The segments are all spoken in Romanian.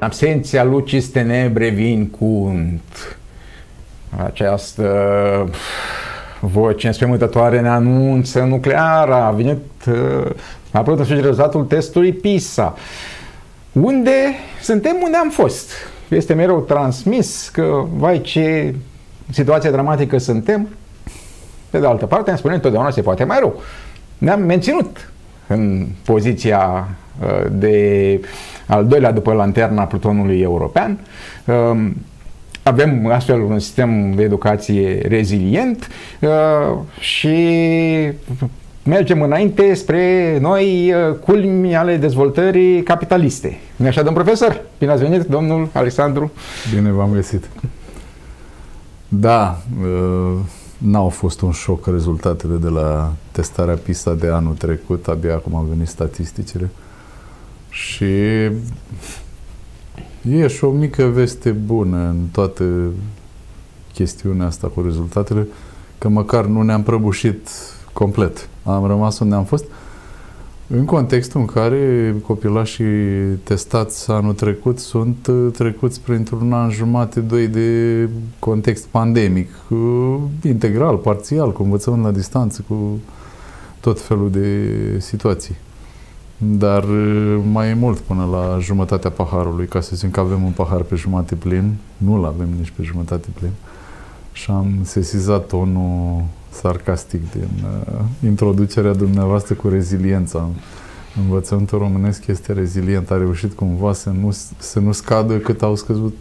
absenția lucis tenebre vincunt. Această voce înspăimântătoare ne anunță nucleara. A venit, a apărut în sfârșit rezultatul testului PISA. Unde suntem, unde am fost. Este mereu transmis că, vai ce situație dramatică suntem. Pe de altă parte, îmi spune, întotdeauna se poate mai rău. Ne-am menținut în poziția de al doilea după lanterna plutonului european. Avem astfel un sistem de educație rezilient și mergem înainte spre noi culmi ale dezvoltării capitaliste. Nu așa, domn profesor? Bine ați venit, domnul Alexandru. Bine v-am găsit. Da, n-au fost un șoc rezultatele de la testarea PISA de anul trecut, abia acum au venit statisticile. Și e și o mică veste bună în toată chestiunea asta cu rezultatele, că măcar nu ne-am prăbușit complet. Am rămas unde am fost, în contextul în care copilașii testați anul trecut sunt trecuți printr-un an jumate, doi de context pandemic, integral, parțial, cu învățământ la distanță, cu tot felul de situații. Dar mai e mult până la jumătatea paharului, ca să zicem că avem un pahar pe jumate plin, nu-l avem nici pe jumătate plin. Și am sesizat tonul sarcastic din introducerea dumneavoastră cu reziliența. Învățământul românesc este rezilient, a reușit cumva să nu scadă cât au scăzut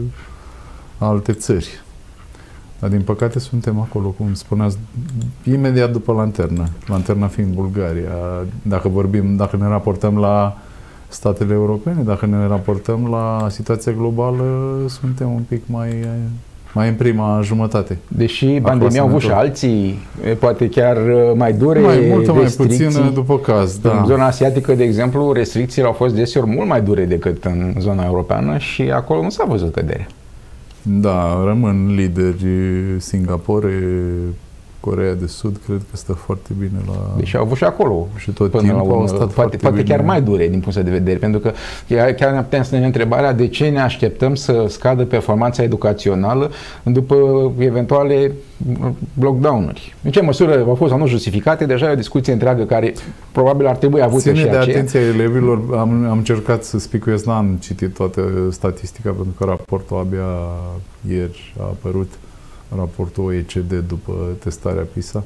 alte țări. Dar din păcate suntem acolo, cum spuneați, imediat după lanternă. Lanterna fiind Bulgaria. Dacă ne raportăm la statele europene, dacă ne raportăm la situația globală, suntem un pic mai în prima jumătate. Deși pandemia au avut și alții, poate chiar mai dure, multă mai puțină după caz. Da. În zona asiatică, de exemplu, restricțiile au fost deseori mult mai dure decât în zona europeană și acolo nu s-a văzut cădere. Da, rămân lideri Singapore, Coreea de Sud, cred că stă foarte bine la... Deși au avut și acolo. Și tot timpul au stat poate chiar mai dure din punct de vedere, pentru că chiar ne putem să ne întrebarea de ce ne așteptăm să scadă performanța educațională după eventuale lockdown-uri. În ce măsură au fost sau nu justificate, deja e o discuție întreagă care probabil ar trebui avută și aceea. Ține de atenția elevilor, am încercat să spicuiesc, n-am citit toată statistica, pentru că raportul abia ieri a apărut, raportul OECD după testarea PISA,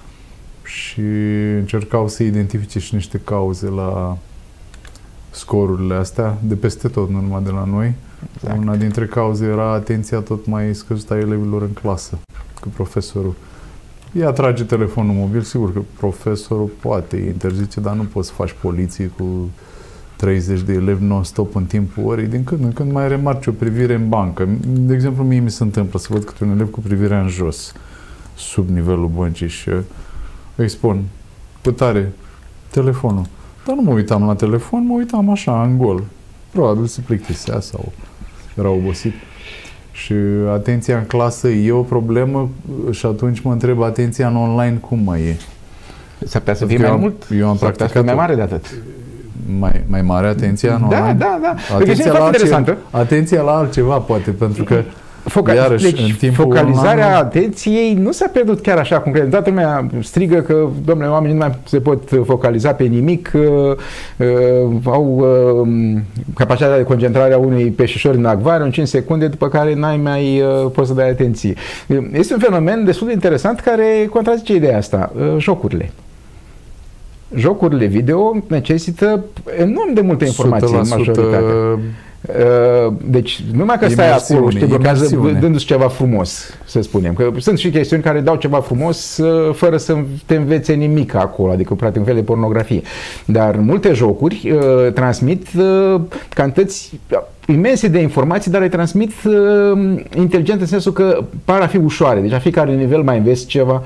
și încercau să identifice și niște cauze la scorurile astea, de peste tot, nu numai de la noi. Exact. Una dintre cauze era atenția tot mai scăzută a elevilor în clasă, că profesorul ea trage telefonul mobil, sigur că profesorul poate interzice, dar nu poți să faci poliție cu 30 de elevi non-stop în timpul orei, din când în când mai remarci o privire în bancă. De exemplu, mie mi se întâmplă să văd câte un elev cu privirea în jos, sub nivelul băncii, și îi spun, pătare, telefonul. Dar nu mă uitam la telefon, mă uitam așa, în gol. Probabil se plictisea sau era obosit. Și atenția în clasă e o problemă și atunci mă întreb, atenția în online cum mai e? S-ar putea să fie mai mult? Eu am practicat mai mare de atât. Mai mare atenția în online? Da. Atenția la altceva, poate, pentru că deci, focalizarea atenției nu s-a pierdut chiar așa cum credem. Toată lumea strigă că, domnule, oamenii nu mai se pot focaliza pe nimic, au capacitatea de concentrare a unui peștișor în acvariu în 5 secunde, după care n-ai mai poți să dai atenție. Este un fenomen destul de interesant care contrazice ideea asta. Jocurile. Jocurile video necesită enorm de multă informație în majoritate. Deci, numai că stai acolo și te blochează dându-ți ceva frumos, să spunem. Că sunt și chestiuni care dau ceva frumos fără să te învețe nimic acolo, adică practic un fel de pornografie. Dar multe jocuri transmit cantități imense de informații, dar le transmit inteligent în sensul că par a fi ușoare. Deci la fiecare nivel mai înveți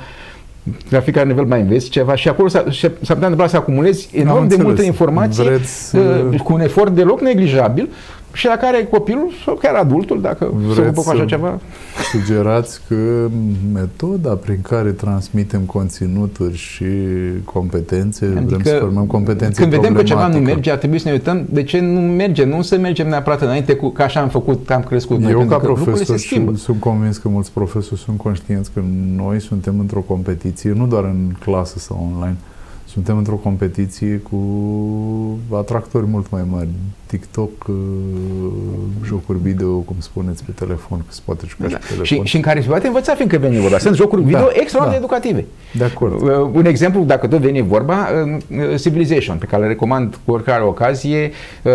ceva, și acolo s-ar putea întâmpla să acumulezi enorm de multă informație cu un efort deloc neglijabil, și la care copilul sau chiar adultul, dacă se ocupă cu așa ceva. Sugerați că metoda prin care transmitem conținuturi și competențe, adică vrem să formăm competențe când vedem că ceva nu merge, ar trebui să ne uităm de ce nu merge, nu să mergem neapărat înainte cu că așa am făcut, am crescut noi. Eu ca profesor sunt convins că mulți profesori sunt conștienți că noi suntem într-o competiție, nu doar în clasă sau online, suntem într-o competiție cu atractori mult mai mari. TikTok, jocuri video, cum spuneți, pe telefon, că se poate juca și pe telefon. Și în care se poate învăța, fiindcă veni vorba. Sunt jocuri video extraordinar de educative. De acord. Un exemplu, dacă tot veni vorba, Civilization, pe care le recomand cu oricare ocazie.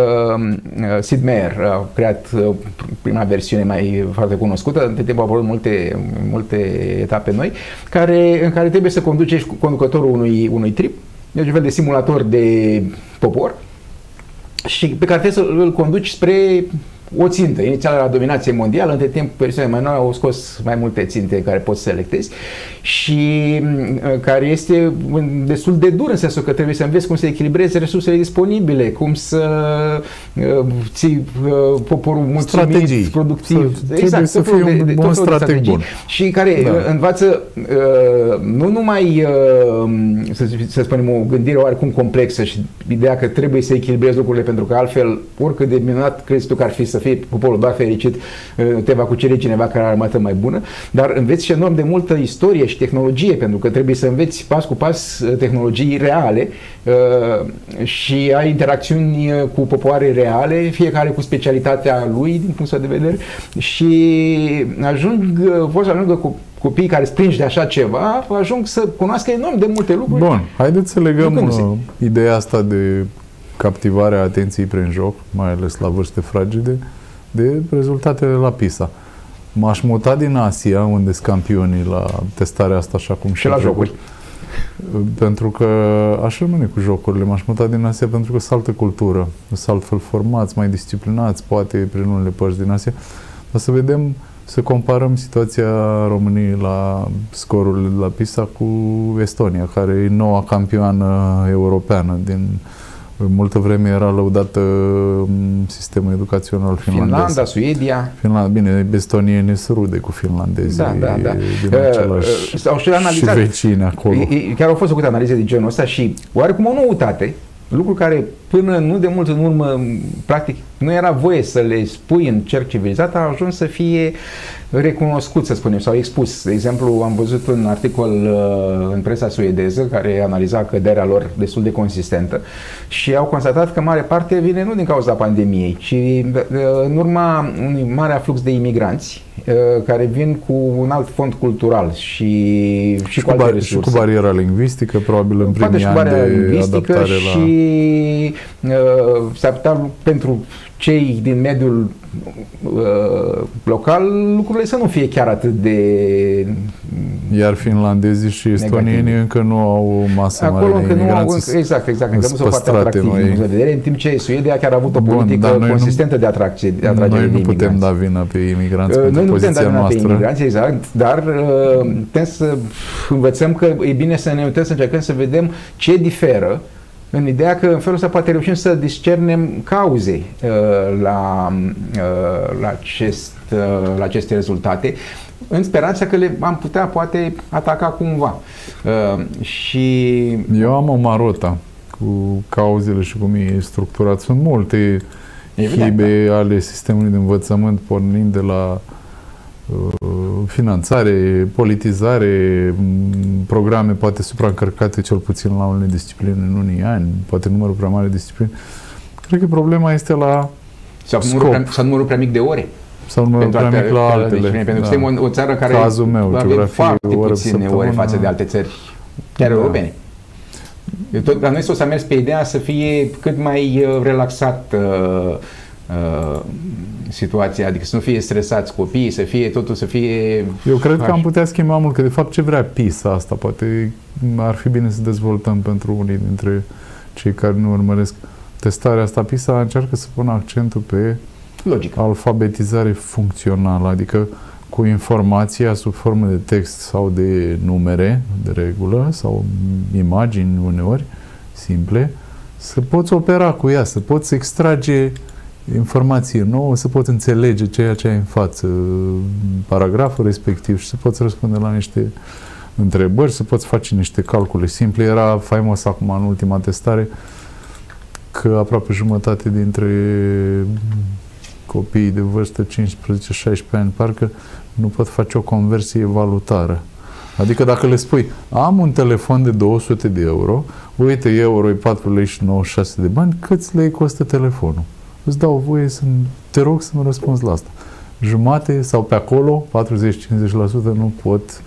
Sid Meier a creat prima versiune mai foarte cunoscută, între timp au apărut multe etape noi, în care trebuie să conduci conducătorul unui trip, deci un fel de simulator de popor, și pe care trebuie să îl conduci spre o țintă. Inițial era dominație mondială, între timp persoanele mai noi au scos mai multe ținte care poți să selectezi și care este destul de dur în sensul că trebuie să înveți cum să echilibrezi resursele disponibile, cum să ții poporul mulțumit, productiv. Exact, să fie un bun strateg bun. Și care învață nu numai să spunem o gândire oarecum complexă și ideea că trebuie să echilibrezi lucrurile pentru că altfel oricât de minunat crezi tu că ar fi să fie poporul doar fericit, te va cuceri cineva care are armată mai bună, dar înveți și enorm de multă istorie și tehnologie, pentru că trebuie să înveți pas cu pas tehnologii reale și ai interacțiuni cu popoare reale, fiecare cu specialitatea lui din punctul de vedere și pot să ajungă cu copiii care sprinși de așa ceva, ajung să cunoască enorm de multe lucruri. Bun, haideți să legăm ideea asta de captivarea atenției prin joc, mai ales la vârste fragede, de rezultatele la PISA. M-aș muta din Asia, unde sunt campionii la testarea asta, așa cum și la jocuri. Pentru că aș rămâne cu jocurile. M-aș muta din Asia pentru că sunt altă cultură. Sunt altfel formați, mai disciplinați, poate prin unele părți din Asia. Dar să vedem, să comparăm situația României la scorurile de la PISA cu Estonia, care e noua campioană europeană din... Multă vreme era lăudată sistemul educațional finlandez. Finlanda, Suedia. Bine, estonienii se rude cu finlandezii din același și vecini acolo. Chiar au fost făcute analize din genul ăsta și oarecum o noutate, lucru care până nu de mult în urmă, practic, nu era voie să le spui în cerc civilizat, a ajuns să fie recunoscut, să spunem, sau expus. De exemplu, am văzut un articol în presa suedeză care analiza căderea lor destul de consistentă și au constatat că mare parte vine nu din cauza pandemiei, ci în urma unui mare aflux de imigranți care vin cu un alt fond cultural și cu alte resurse. Și cu bariera lingvistică, probabil în primii ani de adaptare și s-ar putea pentru cei din mediul local lucrurile să nu fie chiar atât de iar finlandezii și estonienii încă nu au masă acolo mare de imigranți. Exact, încă nu sunt foarte atractivi din punct de vedere, în timp ce Suedia chiar a avut o politică consistentă de atragere de imigranți. Noi nu putem da vina pe imigranți pentru poziția noastră. Pe imigranți, exact, dar putem să învățăm că e bine să ne uităm, să încercăm să vedem ce diferă în ideea că în felul ăsta poate reușim să discernem cauze la aceste rezultate, în speranța că le am putea poate ataca cumva. Și eu am o marotă cu cauzele și cum e structurat. Sunt multe hibe ale sistemului de învățământ, pornind de la finanțare, politizare, programe poate supraîncărcate cel puțin la unele discipline în unii ani, poate numărul prea mare de discipline. Cred că problema este sau numărul prea mic de ore. Sau numărul prea mic la altele. Pentru că suntem o țară care avem foarte puține ore față de alte țări, chiar europene. Dar noi să mers pe ideea să fie cât mai relaxat situația, adică să nu fie stresați copiii, să fie totul, să fie... Eu cred că am putea schimba mult, că de fapt ce vrea PISA asta, poate ar fi bine să dezvoltăm pentru unii dintre cei care nu urmăresc testarea asta. PISA încearcă să pună accentul pe alfabetizare funcțională, adică cu informația sub formă de text sau de numere, de regulă, sau imagini uneori simple, să poți opera cu ea, să poți extrage informație nouă, să poți înțelege ceea ce ai în față, paragraful respectiv și să poți răspunde la niște întrebări, să poți face niște calcule simple. Era faimos acum în ultima testare că aproape jumătate dintre copiii de vârstă 15-16 ani parcă nu pot face o conversie valutară. Adică dacă le spui, am un telefon de 200 de euro, uite, euro e 4 lei și 96 de bani, câți lei costă telefonul? Îți dau voie te rog să-mi răspunzi la asta. Jumate sau pe acolo, 40-50% nu pot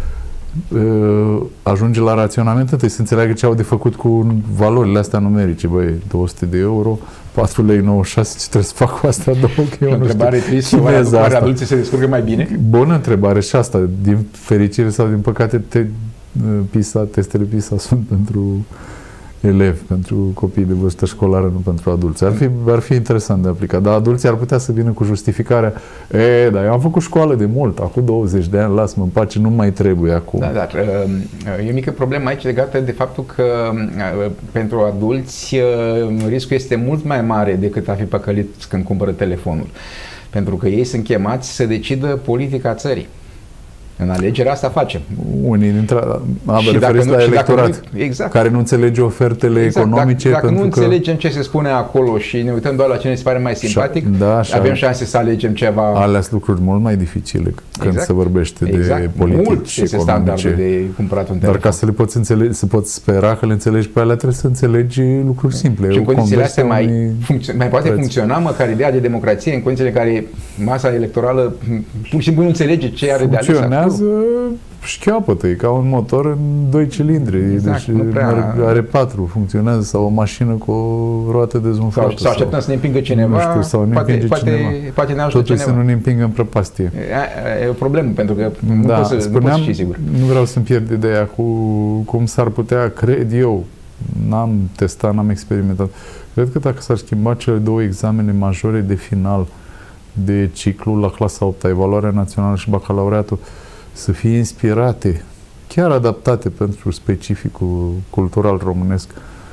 ajunge la raționament, întâi să înțeleagă ce au de făcut cu valorile astea numerice. Băi, 200 de euro, 4 lei 96, ce trebuie să fac cu astea două? Că eu o întrebare tristă, oare adulții se descurcă mai bine? Bună întrebare și asta. Din fericire sau din păcate, testele PISA sunt pentru elevi, pentru copii de vârstă școlară, nu pentru adulți. Ar fi interesant de aplicat. Dar adulții ar putea să vină cu justificarea dar eu am făcut școală de mult, acum 20 de ani, lasă-mă în pace, nu mai trebuie acum. Da, dar e o mică problemă aici legată de faptul că pentru adulți riscul este mult mai mare decât a fi păcălit când cumpără telefonul. Pentru că ei sunt chemați să decidă politica țării. În alegerea asta facem. Unii dintre... referiți la electorat, exact, care nu înțelege ofertele economice. Dacă nu înțelegem ce se spune acolo și ne uităm doar la ce ne se pare mai simpatic, avem șanse să alegem ceva... Alea sunt lucruri mult mai dificile când se vorbește de politici mult este standardul de cumpărat un telefon. Dar ca să le poți înțelege, să poți spera că le înțelegi pe alea, trebuie să înțelegi lucruri simple. Și în condițiile astea mai poate funcționa măcar ideea de democrație, în condițiile în care masa electorală pur și simplu nu înțelege ce are de ales. Șcheapătă, e ca un motor în 2 cilindri, exact, deci are 4, funcționează, sau o mașină cu o roată dezumflată. Sau așteptăm să ne împingă cineva, nu știu, sau ne împinge cineva. Poate ne ajută totul cineva. să nu ne împingă în prăpastie. E o problemă, pentru că nu poți ști sigur. Nu vreau să-mi pierd ideea cu cum s-ar putea, cred eu, n-am testat, n-am experimentat. Cred că dacă s-ar schimba cele 2 examene majore de final de ciclu la clasa 8, evaluarea națională și bacalaureatul, să fie inspirate, chiar adaptate pentru specificul cultural românesc,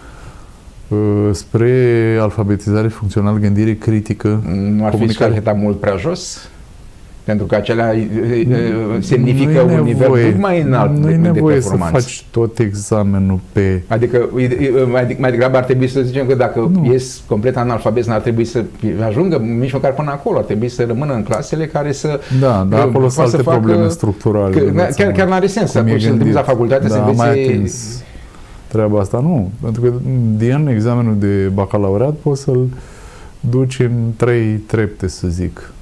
spre alfabetizare funcțională, gândire critică. Nu ar fi scaleta mult prea jos? Pentru că acelea semnifică un nivel mult mai înalt de performanță. Nu e nevoie să faci tot examenul pe... Adică mai degrabă ar trebui să zicem că dacă ies complet analfabet, n-ar trebui să ajungă nici măcar până acolo, ar trebui să rămână în clasele care să... Da, dar acolo sunt alte probleme structurale. Chiar n-are sens să te la facultate să înveți... Treaba asta nu, pentru că din examenul de bacalaureat poți să-l duci în 3 trepte, să zic.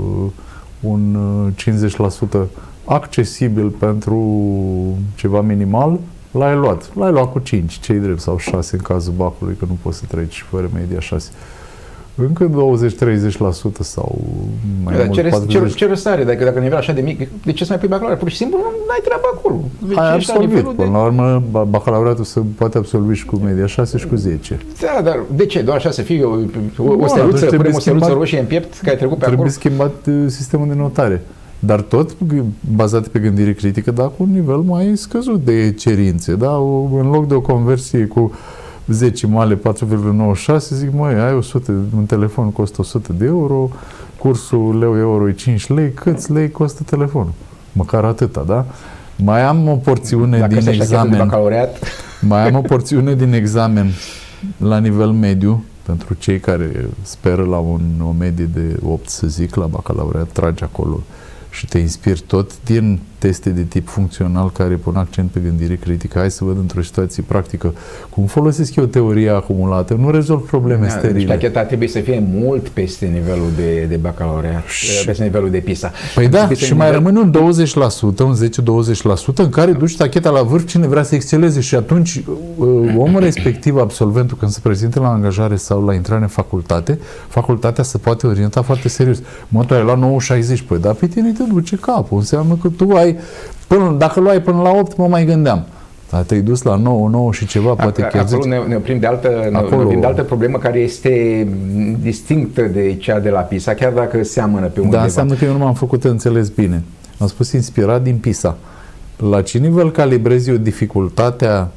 Un 50% accesibil pentru ceva minimal, l-ai luat cu 5, ce-i drept, sau 6 în cazul bacului, că nu poți să treci fără media 6. Încă 20-30% sau mai mult 40%. Ce rost are? Dacă nivelul așa de mic, de ce să mai pui bacalaureat? Pur și simplu nu ai treabă acolo. Ai absolvit. Până la urmă, bacalaureatul se poate absolvi și cu media 6 și cu 10. Da, dar de ce? Doar așa să fie o steluță, punem o steluță roșie în piept că ai trecut pe acolo? Trebuie schimbat sistemul de notare. Dar tot bazat pe gândire critică, dar cu un nivel mai scăzut de cerințe. Da? În loc de o conversie cu 10 male 4,96, zic, ai un telefon costă 100 de euro, cursul leu-euro e 5 lei, câți lei costă telefonul? Măcar atâta, da? Mai am o porțiune din examen. Mai am o porțiune din examen la nivel mediu, pentru cei care speră la o medie de 8, să zic, la bacalaureat, tragi acolo și te inspiri tot din teste de tip funcțional care pun accent pe gândire critică. Hai să văd într-o situație practică cum folosesc eu teoria acumulată. Nu rezolv probleme sterile. Ștacheta trebuie să fie mult peste nivelul de bacalaureat, peste nivelul de PISA. Păi da, și mai rămâne un 20%, un 10-20% în care duci ștacheta la vârf cine vrea să exceleze și atunci omul respectiv, absolventul, când se prezintă la angajare sau la intrare în facultate, facultatea se poate orienta foarte serios. Tu ai luat 9,60, păi da, pe tine te duce capul. Înseamnă că tu ai dacă luai până la 8, mă mai gândeam. Dar te-ai dus la 9 și ceva, poate chiar acolo ne oprim de altă problemă care este distinctă de cea de la PISA, chiar dacă seamănă pe undeva. Da, înseamnă că eu nu m-am făcut înțeles bine. Am spus inspirat din PISA. La ce nivel calibrezi eu dificultatea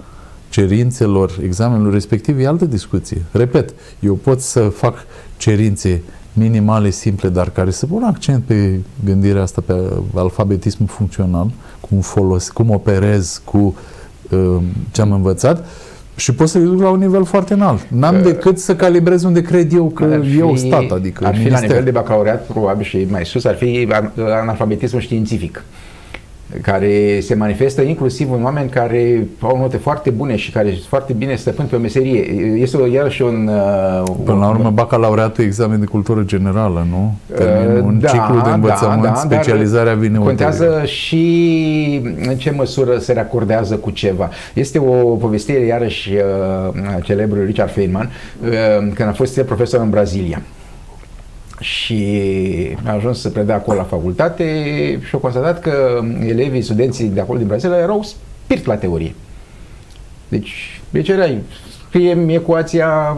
cerințelor examenului respectiv e altă discuție. Repet, eu pot să fac cerințe minimale, simple, dar care să pun accent pe gândirea asta, pe alfabetismul funcțional, cum operez cu ce am învățat, și pot să duc la un nivel foarte înalt. N-am decât să calibrez unde cred eu că eu stat, adică ar fi la nivel de bacalaureat, probabil, și mai sus, ar fi analfabetismul științific, care se manifestă inclusiv în oameni care au note foarte bune și care foarte bine stăpân pe o meserie. Este iarăși Până la urmă, bacalaureatul e examen de cultură generală, nu? Un ciclu de învățământ, specializarea vine contează ulterior. Și în ce măsură se racordează cu ceva. Este o povestire, iarăși, celebrul Richard Feynman, când a fost profesor în Brazilia. Și a ajuns să predea acolo la facultate și a constatat că elevii, studenții de acolo din Brazilia erau spirit la teorie. Deci erai, scrie-mi ecuația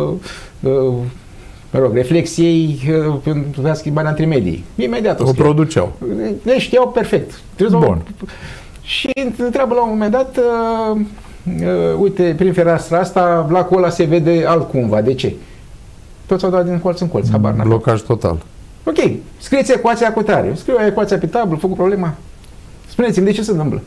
reflexiei pentru a schimba între medii. Imediat o produceau. Deci știau perfect. Bun. Și întreabă la un moment dat, uite, prin fereastra asta, lacul ăla se vede altcumva. De ce? Toți au dat din colț în colț, habar n-am. Blocaj total. Ok, scrieți ecuația cu tare. Scriu ecuația pe tablă, făcut problema. Spuneți-mi, de ce se întâmplă?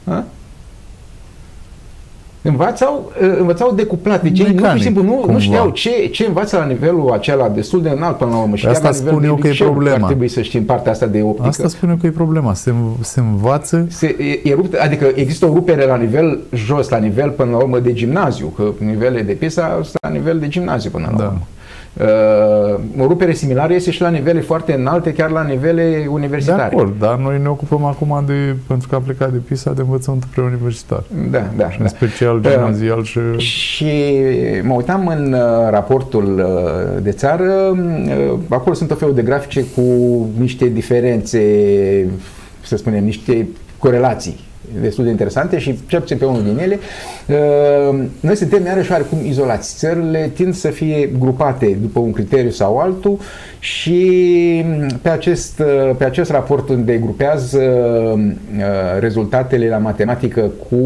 Învățau decuplat. Deci ei nu, simplu, nu știau ce învață la nivelul acela destul de înalt până la urmă. Și asta spun eu că e problema. Ar trebui să știm partea asta de optică. Asta spun eu că e problema. Se învață... Adică există o rupere la nivel jos, la nivel până la urmă de gimnaziu, că nivelele de PISA sunt la nivel de gimnaziu până la urmă. O rupere similară este și la nivele foarte înalte, chiar la nivele universitare. De acord, dar noi ne ocupăm acum pentru că am plecat de PISA de învățământul preuniversitar. Da. În special gimnazial și mă uitam în raportul de țară, acolo sunt o felul de grafice cu niște diferențe, să spunem, niște corelații destul de interesante și cel puțin pe unul din ele. Noi suntem iarăși oarecum izolați. Țările tind să fie grupate după un criteriu sau altul și pe acest raport unde grupează rezultatele la matematică cu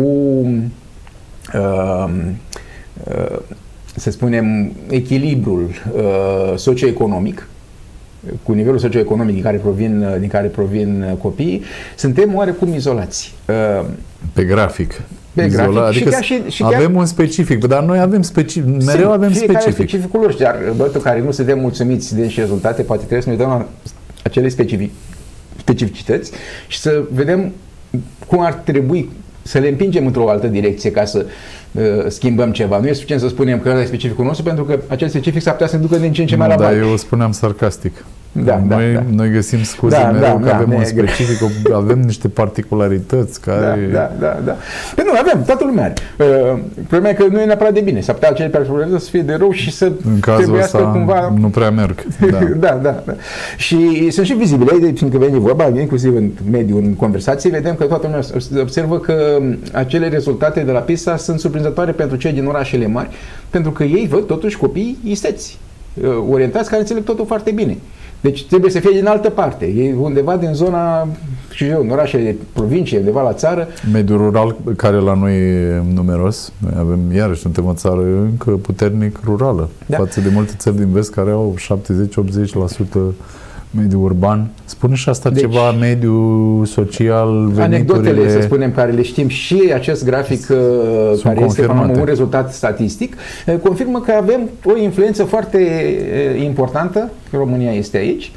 să spunem echilibrul socioeconomic, cu nivelul socioeconomic din care provin copiii, suntem oarecum izolați. Pe grafic. Adică și avem un specific, dar noi avem mereu avem specific. Specificul lor, dar în care nu suntem mulțumiți de niște rezultate, poate trebuie să ne uităm la acele specificități și să vedem cum ar trebui să le împingem într-o altă direcție ca să schimbăm ceva. Nu e suficient să spunem că ăla e specificul nostru, pentru că acel specific s-ar putea să ne ducă din ce în ce mai la bani. Dar eu spuneam sarcastic. Noi găsim scuze mereu că avem un specific, avem niște particularități care... Da. Păi nu, avem, toată lumea are. Problema e că nu e neapărat de bine. S-ar putea acele particularități să fie de rău și să în cazul ăsta cumva... nu prea merg. Da. Și sunt și vizibile, fiindcă veni vorba, inclusiv în mediul, în conversații, vedem că toată lumea observă că acele rezultate de la PISA sunt surprinzătoare pentru cei din orașele mari, pentru că ei văd totuși copii isteți, orientați, care înțeleg totul foarte bine. Deci trebuie să fie din altă parte. E undeva din zona, în orașele de provincie, undeva la țară. Mediul rural, care la noi e numeros, noi avem, iarăși, suntem o țară încă puternic rurală, față de multe țări din vest care au 70-80% mediul urban. Spune și asta ceva, mediul social, veniturile... Anecdotele, să spunem, care le știm și acest grafic care este un rezultat statistic, confirmă că avem o influență foarte importantă, România este aici,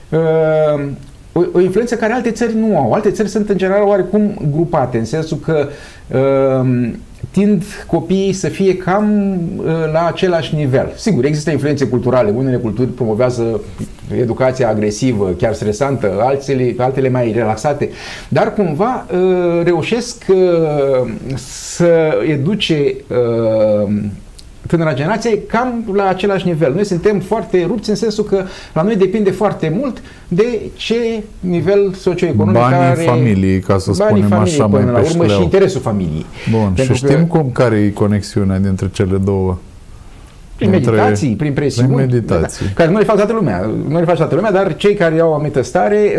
o influență care alte țări nu au. Alte țări sunt în general oarecum grupate, în sensul că tind copiii să fie cam la același nivel. Sigur, există influențe culturale. Unele culturi promovează educația agresivă, chiar stresantă, altele mai relaxate, dar cumva reușesc să educe tânăra generație cam la același nivel. Noi suntem foarte rupți în sensul că la noi depinde foarte mult de ce nivel socioeconomic banii familiei, ca să spunem așa mai pe urmă și interesul familiei. Bun, și știm care e conexiunea dintre cele două? Prin meditații, prin presiuni. Prin meditații. Care nu le face toată lumea, dar cei care au o anumită stare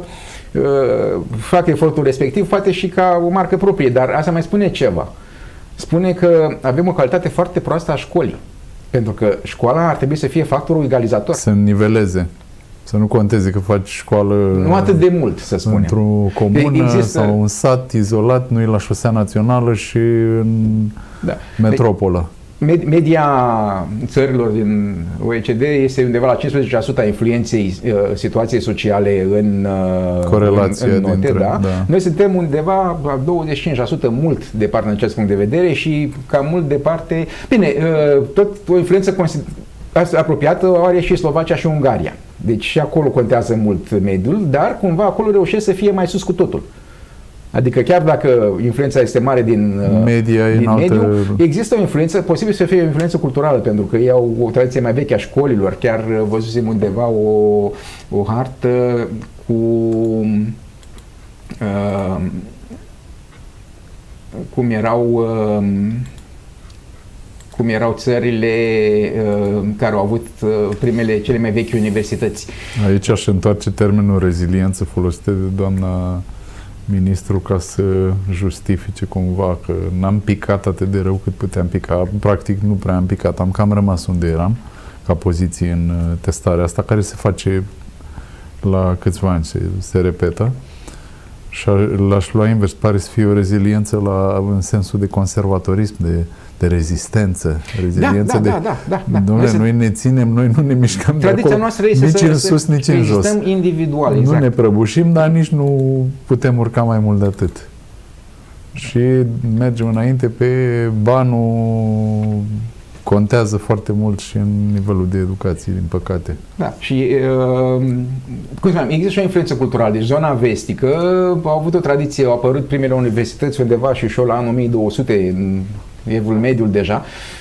fac efortul respectiv, poate și ca o marcă proprie, dar asta mai spune ceva. spune că avem o calitate foarte proastă a școlii. Pentru că școala ar trebui să fie factorul egalizator. Să niveleze. Să nu conteze că faci școală... Nu atât de mult, să spunem. Într-o comună sau un sat izolat, nu e la șosea națională și în metropolă. Media țărilor din OECD este undeva la 15% a influenței situației sociale în note. Da? Noi suntem undeva la 25% mult departe în acest punct de vedere și cam mult departe... Bine, tot o influență apropiată o are și Slovacia și Ungaria. Deci și acolo contează mult mediul, dar cumva acolo reușesc să fie mai sus cu totul. Adică chiar dacă influența este mare din mediu, există o influență, posibil să fie o influență culturală, pentru că ei au o tradiție mai veche a școlilor. Chiar văzusem undeva o hartă cu cum erau țările care au avut cele mai vechi universități. Aici aș întoarce termenul reziliență folosit de doamna ministru ca să justifice cumva că n-am picat atât de rău cât puteam pica. Practic nu prea am picat, am cam rămas unde eram ca poziție în testarea asta, care se face la câțiva ani, se repetă. Și l-aș lua invers, pare să fie o reziliență în sensul de conservatorism, de rezistență. Reziliență Dom'le, noi ne ținem, noi nu ne mișcăm de acolo, noastră este nici în sus, nici în jos. Individual, nu ne prăbușim, dar nici nu putem urca mai mult de atât. Și mergem înainte pe banul contează foarte mult și în nivelul de educație, din păcate. Da, și cum spuneam, există și o influență culturală. Deci zona vestică au avut o tradiție, au apărut primele universități undeva și la anul 1200, în evul mediul deja,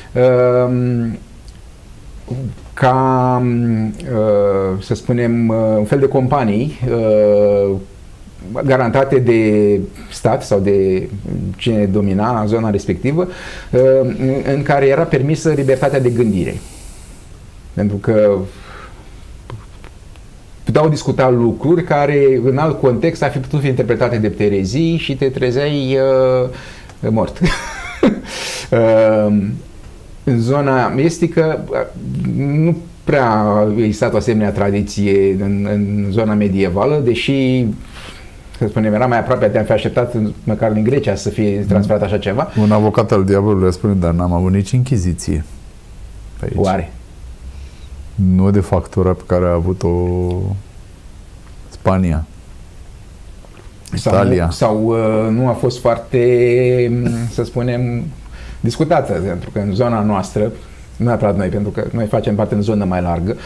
ca, să spunem, un fel de companii garantate de stat sau de cine domina zona respectivă, în care era permisă libertatea de gândire. Pentru că puteau discuta lucruri care în alt context ar fi putut fi interpretate de terezii și te trezeai mort. În zona estică nu prea a existat o asemenea tradiție în zona medievală, deși, să spunem, era mai aproape de a fi așteptat măcar în Grecia să fie transferat așa ceva. Un avocat al diavolului spune, dar n-am avut nici închiziție pe aici. Oare? Nu de factura pe care a avut-o Spania. Italia. Sau nu a fost foarte, să spunem, discutată, pentru că în zona noastră, nu neapărat noi, pentru că noi facem parte în zonă mai largă,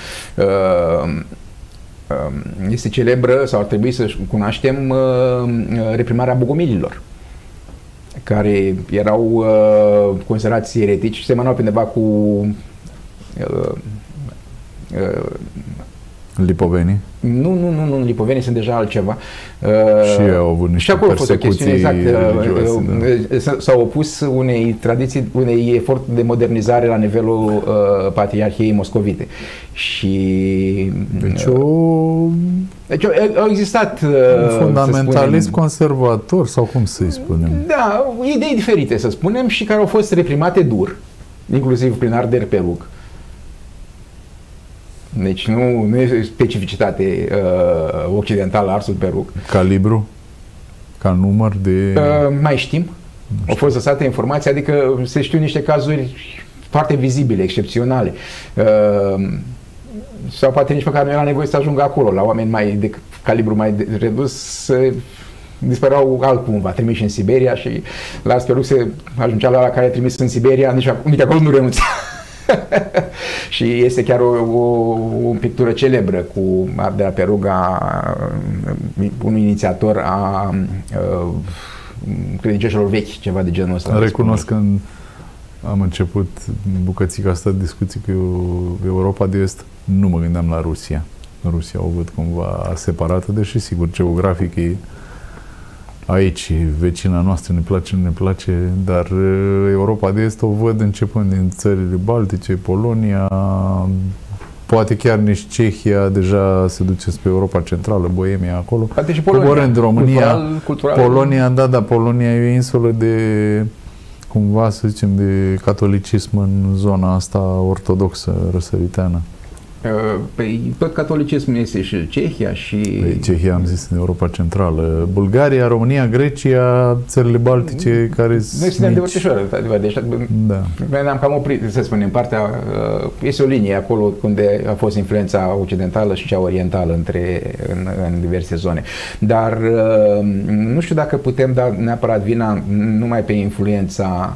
este celebră, sau ar trebui să cunoaștem, reprimarea bogomililor, care erau considerați eretici, semănau pe undeva cu lipovenii? Nu, lipovenii sunt deja altceva. Și ei au avut niște persecuții exact. S-au opus unei tradiții, unei efort de modernizare la nivelul Patriarhiei Moscovite. Și deci au existat un fundamentalism conservator, sau cum să-i spunem? Da, idei diferite, să spunem, și care au fost reprimate dur, inclusiv prin arderi pe rug. Deci nu e specificitate occidentală arsul pe rug. Calibru? Ca număr de... mai știm. Au fost lăsate informații, adică se știu niște cazuri foarte vizibile, excepționale. Sau poate nici măcar nu era nevoie să ajungă acolo, la oameni de calibru mai redus, dispăreau altcumva, trimiși în Siberia, și la ars pe rug se ajungea la care trimis în Siberia, nici acolo nu renunța. Și este chiar o pictură celebră cu arderea pe rug a unui inițiator a credincioșilor vechi, ceva de genul ăsta. Recunosc că am început bucățica asta de discuții cu Europa de Est, nu mă gândeam la Rusia. Rusia o văd cumva separată, deși sigur geografic e aici, vecina noastră, ne place, nu ne place, dar Europa de Est o văd începând din țările Baltice, Polonia, poate chiar nici Cehia, deja se duce spre Europa Centrală, Boemia, acolo. Poate și Polonia, România, cultural. Polonia, da, Polonia e o insulă de cumva, să zicem, de catolicism în zona asta ortodoxă răsăriteană? Păi tot catolicismul este și Cehia și... Păi, Cehia, am zis, în Europa Centrală. Bulgaria, România, Grecia, țările Baltice, care noi suntem de Vârtișoară, deci da. ne-am cam oprit, să spunem, partea... Este o linie acolo unde a fost influența occidentală și cea orientală în diverse zone. Dar nu știu dacă putem da neapărat vina numai pe influența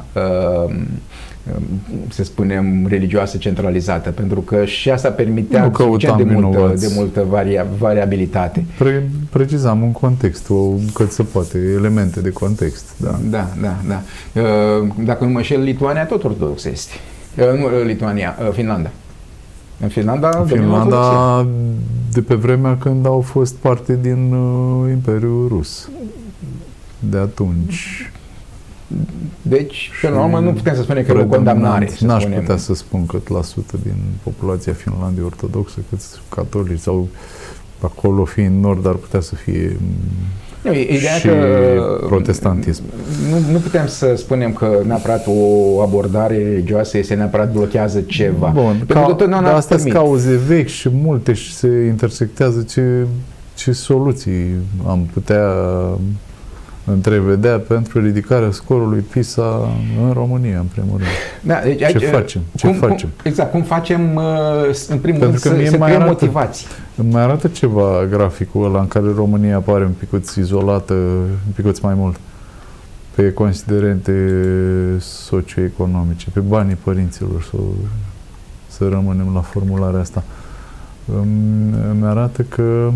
să spunem, religioasă centralizată, pentru că și asta permitea de multă variabilitate. Precizam un context, cât se poate, elemente de context. Da. Da. Dacă nu mă înșel, Lituania tot ortodoxă este. Nu Lituania, Finlanda. În Finlanda de pe vremea când au fost parte din Imperiul Rus. De atunci. Deci, până la urmă, nu putem să spunem că e o condamnare. N-aș putea să spun cât la sută din populația Finlandei ortodoxă, câți catolici, sau acolo fiind nord, ar putea să fie ideea și protestantism. Nu putem să spunem că neapărat o abordare religioasă este neapărat blochează ceva. Bun, dar astea sunt cauze vechi și multe și se intersectează ce soluții am putea întrevedea pentru ridicarea scorului PISA în România, în primul rând. Da, deci, ce facem? Exact, cum facem, în primul rând, să creăm motivații. Îmi mai arată ceva graficul ăla în care România apare un picuț izolată, un picuț mai mult, pe considerente socioeconomice, pe banii părinților, să rămânem la formularea asta. Îmi arată că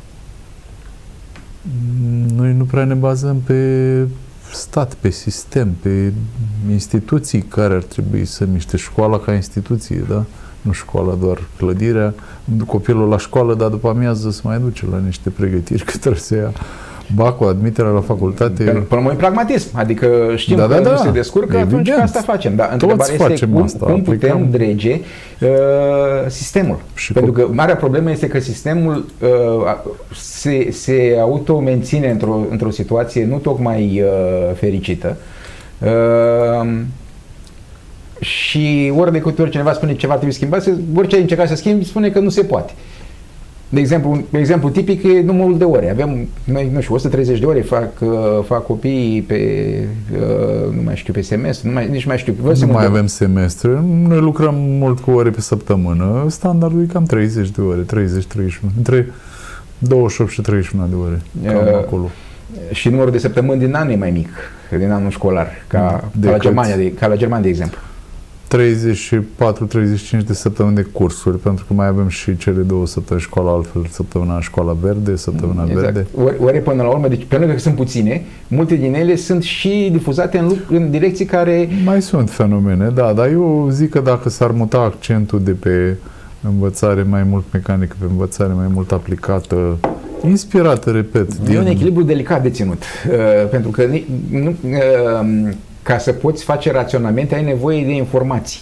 noi nu prea ne bazăm pe stat, pe sistem, pe instituții care ar trebui să miște școala ca instituție, da? Nu școala, doar clădirea. Copilul la școală, dar după amiază se mai duce la niște pregătiri, că trebuie să ia bacul, admiterea la facultate. Până mai pragmatism, adică știm că nu se descurcă, atunci asta facem. Dar întrebarea este cum putem drege sistemul. Pentru că marea problemă este că sistemul se auto-menține într-o situație nu tocmai fericită. Și ori de câte ori cineva spune ceva trebuie schimbat, orice ai încercat să schimbi spune că nu se poate. De exemplu tipic e numărul de ore. Avem, noi, nu știu, 130 de ore fac copiii pe, nu mai știu, pe semestru, nici nu mai știu. Nu mai avem semestre, noi lucrăm mult cu ore pe săptămână, standardul e cam 30 de ore, 30-31, între 28 și 31 de ore, cam acolo. Și numărul de săptămâni din an e mai mic, din anul școlar, ca la Germania, de exemplu. 34-35 de săptămâni de cursuri, pentru că mai avem și cele 2 săptămâni școala, altfel săptămâna școala verde, săptămâna verde. Ori până la urmă, deci pe lângă că sunt puține, multe din ele sunt și difuzate în direcții care... Mai sunt fenomene, da, dar eu zic că dacă s-ar muta accentul de pe învățare mai mult mecanică, pe învățare mai mult aplicată, inspirată, repet. E un echilibru delicat de ținut, pentru că ca să poți face raționamente, ai nevoie de informații.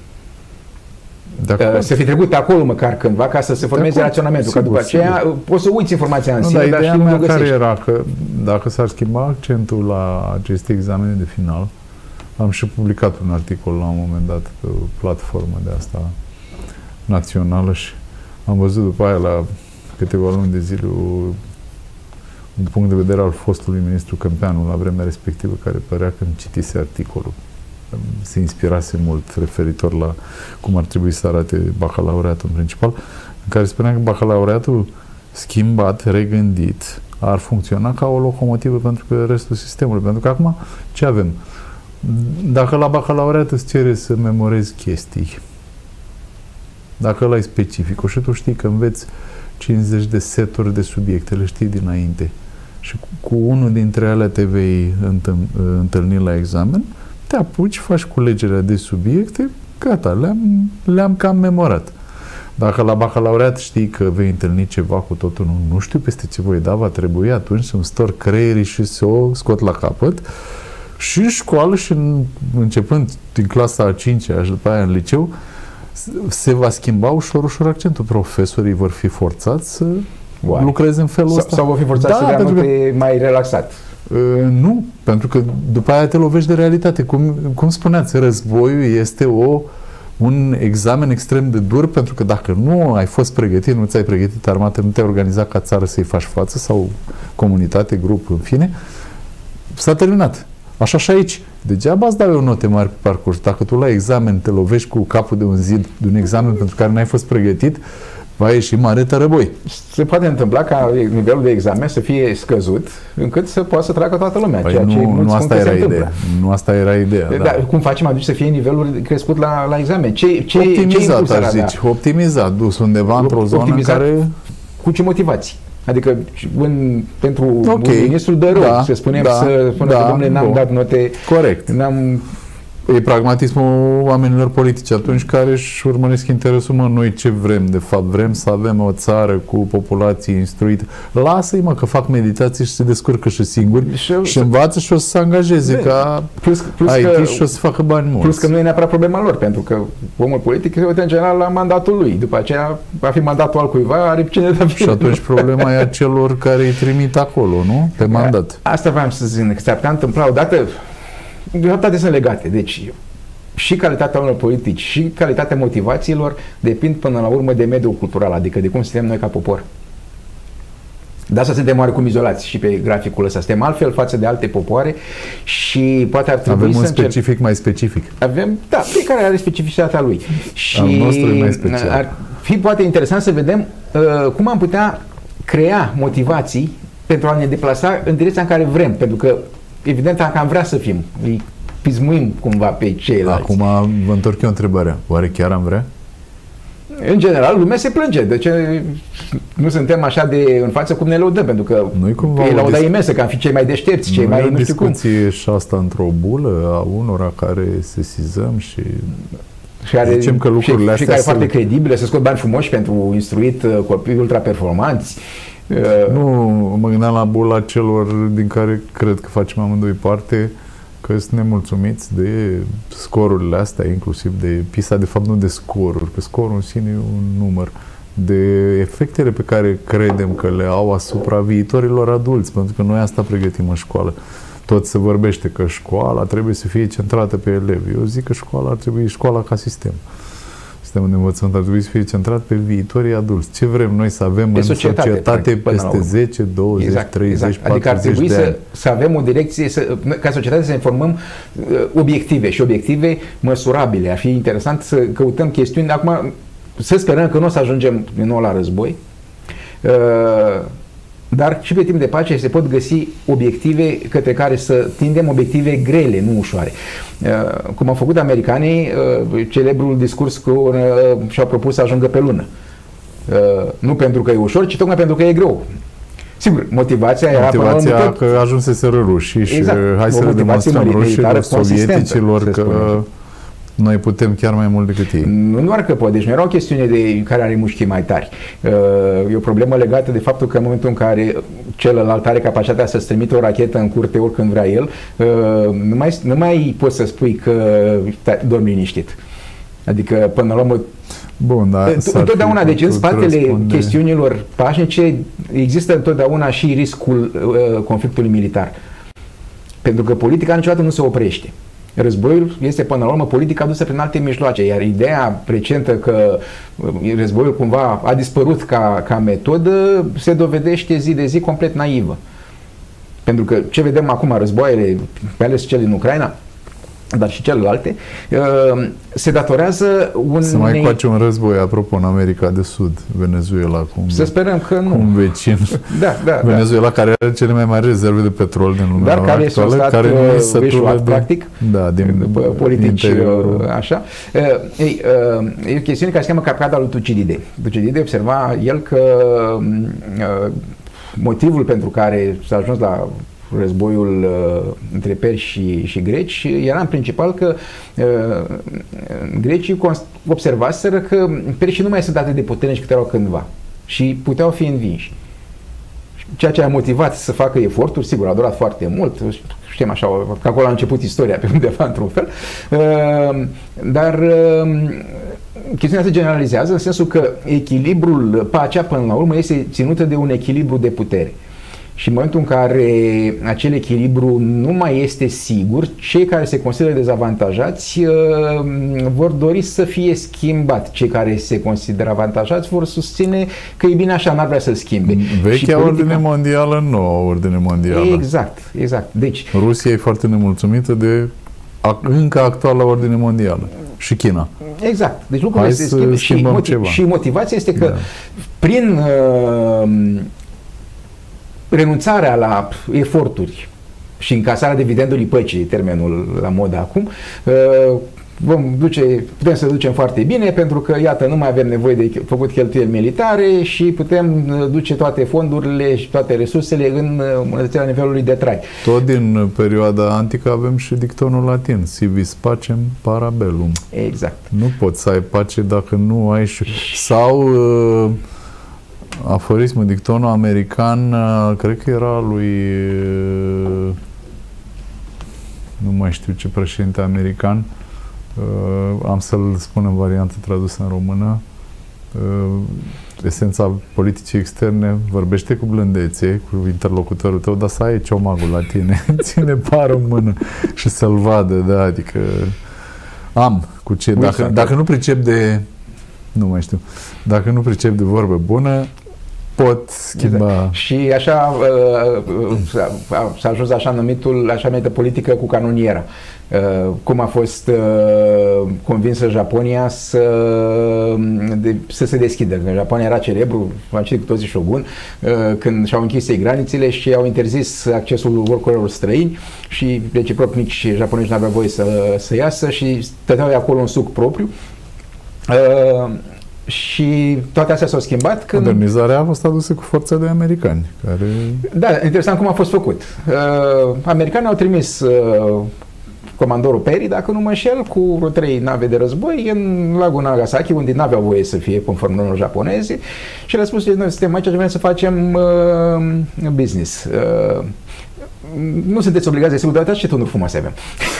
Să fi trecut acolo măcar cândva ca să se formeze raționamentul, că după aceea poți să uiți informația în sine, dar și nu o găsești. Care era că dacă s-ar schimba accentul la aceste examene de final, am și publicat un articol la un moment dat pe o platformă de asta națională și am văzut după aia la câteva luni de zile din punct de vedere al fostului ministru Câmpeanu la vremea respectivă, care părea că îmi citise articolul. Se inspirase mult referitor la cum ar trebui să arate bacalaureatul în principal, în care spunea că bacalaureatul schimbat, regândit, ar funcționa ca o locomotivă pentru că restul sistemului. Pentru că acum, ce avem? Dacă la bacalaureat îți cere să memorezi chestii, dacă ăla e specific, și tu știi că înveți 50 de seturi de subiecte, le știi dinainte și cu unul dintre ele te vei întâlni la examen, te apuci, faci culegerea de subiecte, gata, le-am cam memorat. Dacă la bacalaureat știi că vei întâlni ceva cu totul, nu știu peste ce voi da, va trebui atunci să-mi stor creierii și să o scot la capăt. Și în școală și începând din clasa a 5-a și după aia în liceu, se va schimba ușor accentul. Profesorii vor fi forțați să lucreze în felul ăsta. Sau vor fi forțați să dea note mai relaxat. Nu, pentru că după aia te lovești de realitate. Cum spuneați, războiul este un examen extrem de dur, pentru că dacă nu ai fost pregătit, nu ți-ai pregătit armată, nu te-ai organizat ca țară să-i faci față, sau comunitate, grup, în fine, s-a terminat. Așa și aici. Degeaba îți dau eu note mari pe parcurs. Dacă tu la examen te lovești cu capul de un zid de un examen pentru care n-ai fost pregătit, va ieși mare tărăboi. Se poate întâmpla ca nivelul de examen să fie scăzut, încât să poată să treacă toată lumea. Păi nu asta era ideea. Nu asta era ideea. Da. Cum facem atunci să fie nivelul crescut la examen? Optimizat, aș zice. Optimizat, dus undeva într-o zonă în care... Cu ce motivații? Adică pentru un ministru de rău, să spunem, că, domnule, n-am dat note... Corect. E pragmatismul oamenilor politici atunci care își urmăresc interesul, noi ce vrem de fapt? Vrem să avem o țară cu populație instruită. Lasă-i, că fac meditații și se descurcă și singuri și învață și o să se angajeze ca IT și o să facă bani mulți. Plus că nu e neapărat problema lor, pentru că omul politic se uită în general la mandatul lui. După aceea va fi mandatul altcuiva, are cine de și atunci problema e a celor care îi trimit acolo, nu? Pe mandat. Asta vreau să zic, că s-ar putea întâmpla odată. De fapt, toate sunt legate. Deci, și calitatea unor politici, și calitatea motivațiilor depind până la urmă de mediul cultural, adică de cum suntem noi ca popor. De asta suntem oarecum izolați și pe graficul ăsta. Suntem altfel față de alte popoare și poate ar trebui avem un specific mai specific. Avem, fiecare are specificitatea lui. Și al nostru e mai special. Ar fi poate interesant să vedem cum am putea crea motivații pentru a ne deplasa în direcția în care vrem, pentru că evident că am vrea să fim. Îi pismuim cumva pe ceilalți. Acum vă întorc eu întrebarea. Oare chiar am vrea? În general, lumea se plânge. De ce nu suntem așa de în față cum ne lăudăm? Pentru că e lauda imensă, că am fi cei mai deștepți, cei mai nu știu cum. Discuție și asta într-o bulă a unora care sesizăm și care, zicem că lucrurile astea și care foarte credibile, să scot bani frumoși pentru instruit copii ultraperformanți. Nu, mă gândeam la bula celor din care cred că facem amândoi parte, că sunt nemulțumiți de scorurile astea, inclusiv de PISA, de fapt nu de scoruri, că scorul în sine e un număr, de efectele pe care credem că le au asupra viitorilor adulți, pentru că noi asta pregătim în școală. Tot se vorbește că școala trebuie să fie centrată pe elevi. Eu zic că școala ar trebui școala ca sistem. Sistemul de învățământ ar trebui să fie centrat pe viitorii adulți. Ce vrem noi să avem în societate peste 10, 20, 30, 40 adică ar trebui de ani? să avem o direcție, ca societate să informăm obiective și obiective măsurabile. Ar fi interesant să căutăm chestiuni. Acum, să sperăm că nu o să ajungem din nou la război, dar și pe timp de pace se pot găsi obiective către care să tindem, obiective grele, nu ușoare. Cum au făcut americanii, celebrul discurs cu și-au propus să ajungă pe lună. Nu pentru că e ușor, ci tocmai pentru că e greu. Sigur, motivația era că ajunseseră rușii și hai să le demonstrăm rușilor, sovieticilor că noi putem chiar mai mult decât ei. Nu doar că pot, deci nu era o chestiune de care are mușchii mai tari. E o problemă legată de faptul că în momentul în care celălalt are capacitatea să-ți trimită o rachetă în curte oricând vrea el, nu mai poți să spui că dormi liniștit. Adică, până la urmă, bun, dar întotdeauna, deci în spatele chestiunilor pașnice există întotdeauna și riscul conflictului militar. Pentru că politica niciodată nu se oprește. Războiul este până la urmă politica adusă prin alte mijloace, iar ideea recentă că războiul cumva a dispărut ca metodă se dovedește zi de zi complet naivă. Pentru că ce vedem acum, războaiele, mai ales cele din Ucraina, dar și celelalte, se datorează unei... Să mai face un război, apropo, în America de Sud, Venezuela, să sperăm că nu. Un vecin. Venezuela, care are cele mai mari rezerve de petrol din lumea actuală, care nu e sătură practic, din politici, așa. E o chestiune care se cheamă capcada lui Tucidide. Tucidide observa el că motivul pentru care s-a ajuns la războiul între perși și greci era în principal că grecii observaseră că perșii nu mai sunt atât de puternici cât erau cândva și puteau fi învinși. Ceea ce a motivat să facă eforturi, sigur, a durat foarte mult, știm așa, că acolo a început istoria pe undeva într-un fel, dar chestiunea se generalizează în sensul că echilibrul, pacea până la urmă este ținută de un echilibru de putere. Și în momentul în care acel echilibru nu mai este sigur, cei care se consideră dezavantajați vor dori să fie schimbat. Cei care se consideră avantajați vor susține că e bine așa, n-ar vrea să-l schimbe. Vechea ordine mondială, noua ordine mondială. Exact, exact. Deci, Rusia e foarte nemulțumită de încă actuala ordine mondială. Și China. Exact. Deci lucrurile se schimbă și motivația este că prin renunțarea la eforturi și încasarea dividendului păcii, termenul la modă acum, putem să ducem foarte bine, pentru că, iată, nu mai avem nevoie de făcut cheltuieli militare și putem duce toate fondurile și toate resursele în îmbunătățirea nivelului de trai. Tot din perioada antică avem și dictonul latin, si vis pacem para bellum. Exact. Nu poți să ai pace dacă nu ai și... Sau aforismul, dictonul american, cred că era lui... nu mai știu ce președinte american, am să-l spun în variantă tradusă în română. Esența politicii externe: vorbește cu blândețe cu interlocutorul tău, dar să ai ciomagul la tine, ține pară în mână și să-l vadă, da, adică am cu ce, dacă nu pricep de, nu mai știu, dacă nu pricep de vorbă bună, pot schimba. Exact. Și așa s-a ajuns așa numită politică cu canoniera. Cum a fost convinsă Japonia să se deschidă. Japonia era celebru, am citit cu toții Shogun, când și-au închis ei granițele și au interzis accesul oricăror străini și reciproc nici japonezi n-aveau voie să iasă și stăteau acolo un suc propriu. Și toate astea s-au schimbat când... Modernizarea a fost adusă cu forța de americani, care... Da, interesant cum a fost făcut. Americanii au trimis comandorul Perry, dacă nu mă înșel, cu vreo 3 nave de război în lagul Nagasaki, unde n-aveau voie să fie conform normelor japoneze, și le-a spus: noi suntem aici, vrem să facem business. Nu sunteți obligați, desigur, dar ce tunuri frumoase avem.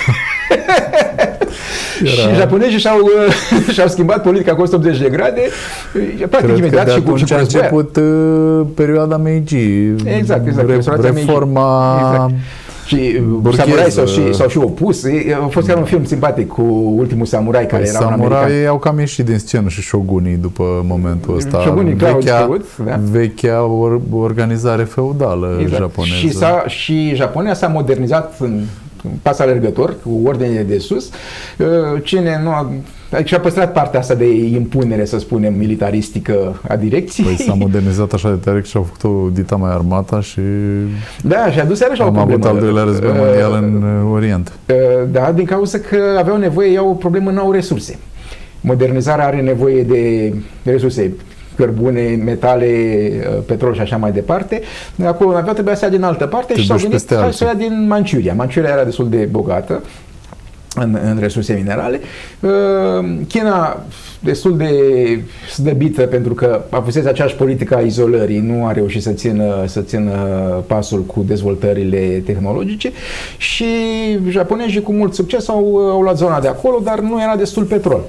Și japonezii și-au schimbat politica cu 180 de grade, practic imediat, și cu a început perioada Meiji. Exact. Reforma Meiji. Și samurai s-au și opus. A fost chiar un film simpatic cu Ultimul Samurai, care era un american. Samurai au cam ieșit din scenă, și șogunii după momentul ăsta. Șogunii, vechea organizare feudală japoneză. Și Japonia s-a modernizat în pas alergător, cu ordine de sus. Cine nu a... Și-a păstrat partea asta de impunere, să spunem, militaristică a direcției. Păi s-a modernizat așa de tare că și-au făcut-o dita mai armata și... Da, și a dus iarăși la o problemă. Am avut al 2-lea război mondial în Orient. Da, din cauza că aveau nevoie, au o problemă, n-au resurse. Modernizarea are nevoie de resurse, cărbune, metale, petrol și așa mai departe. Acolo trebuia să ia din altă parte și s-au gândit să ia din Manciuria. Manciuria era destul de bogată în resurse minerale. China destul de slăbită, pentru că avusese aceeași politică a izolării, nu a reușit să țină pasul cu dezvoltările tehnologice, și japonezii cu mult succes au luat zona de acolo, dar nu era destul petrol.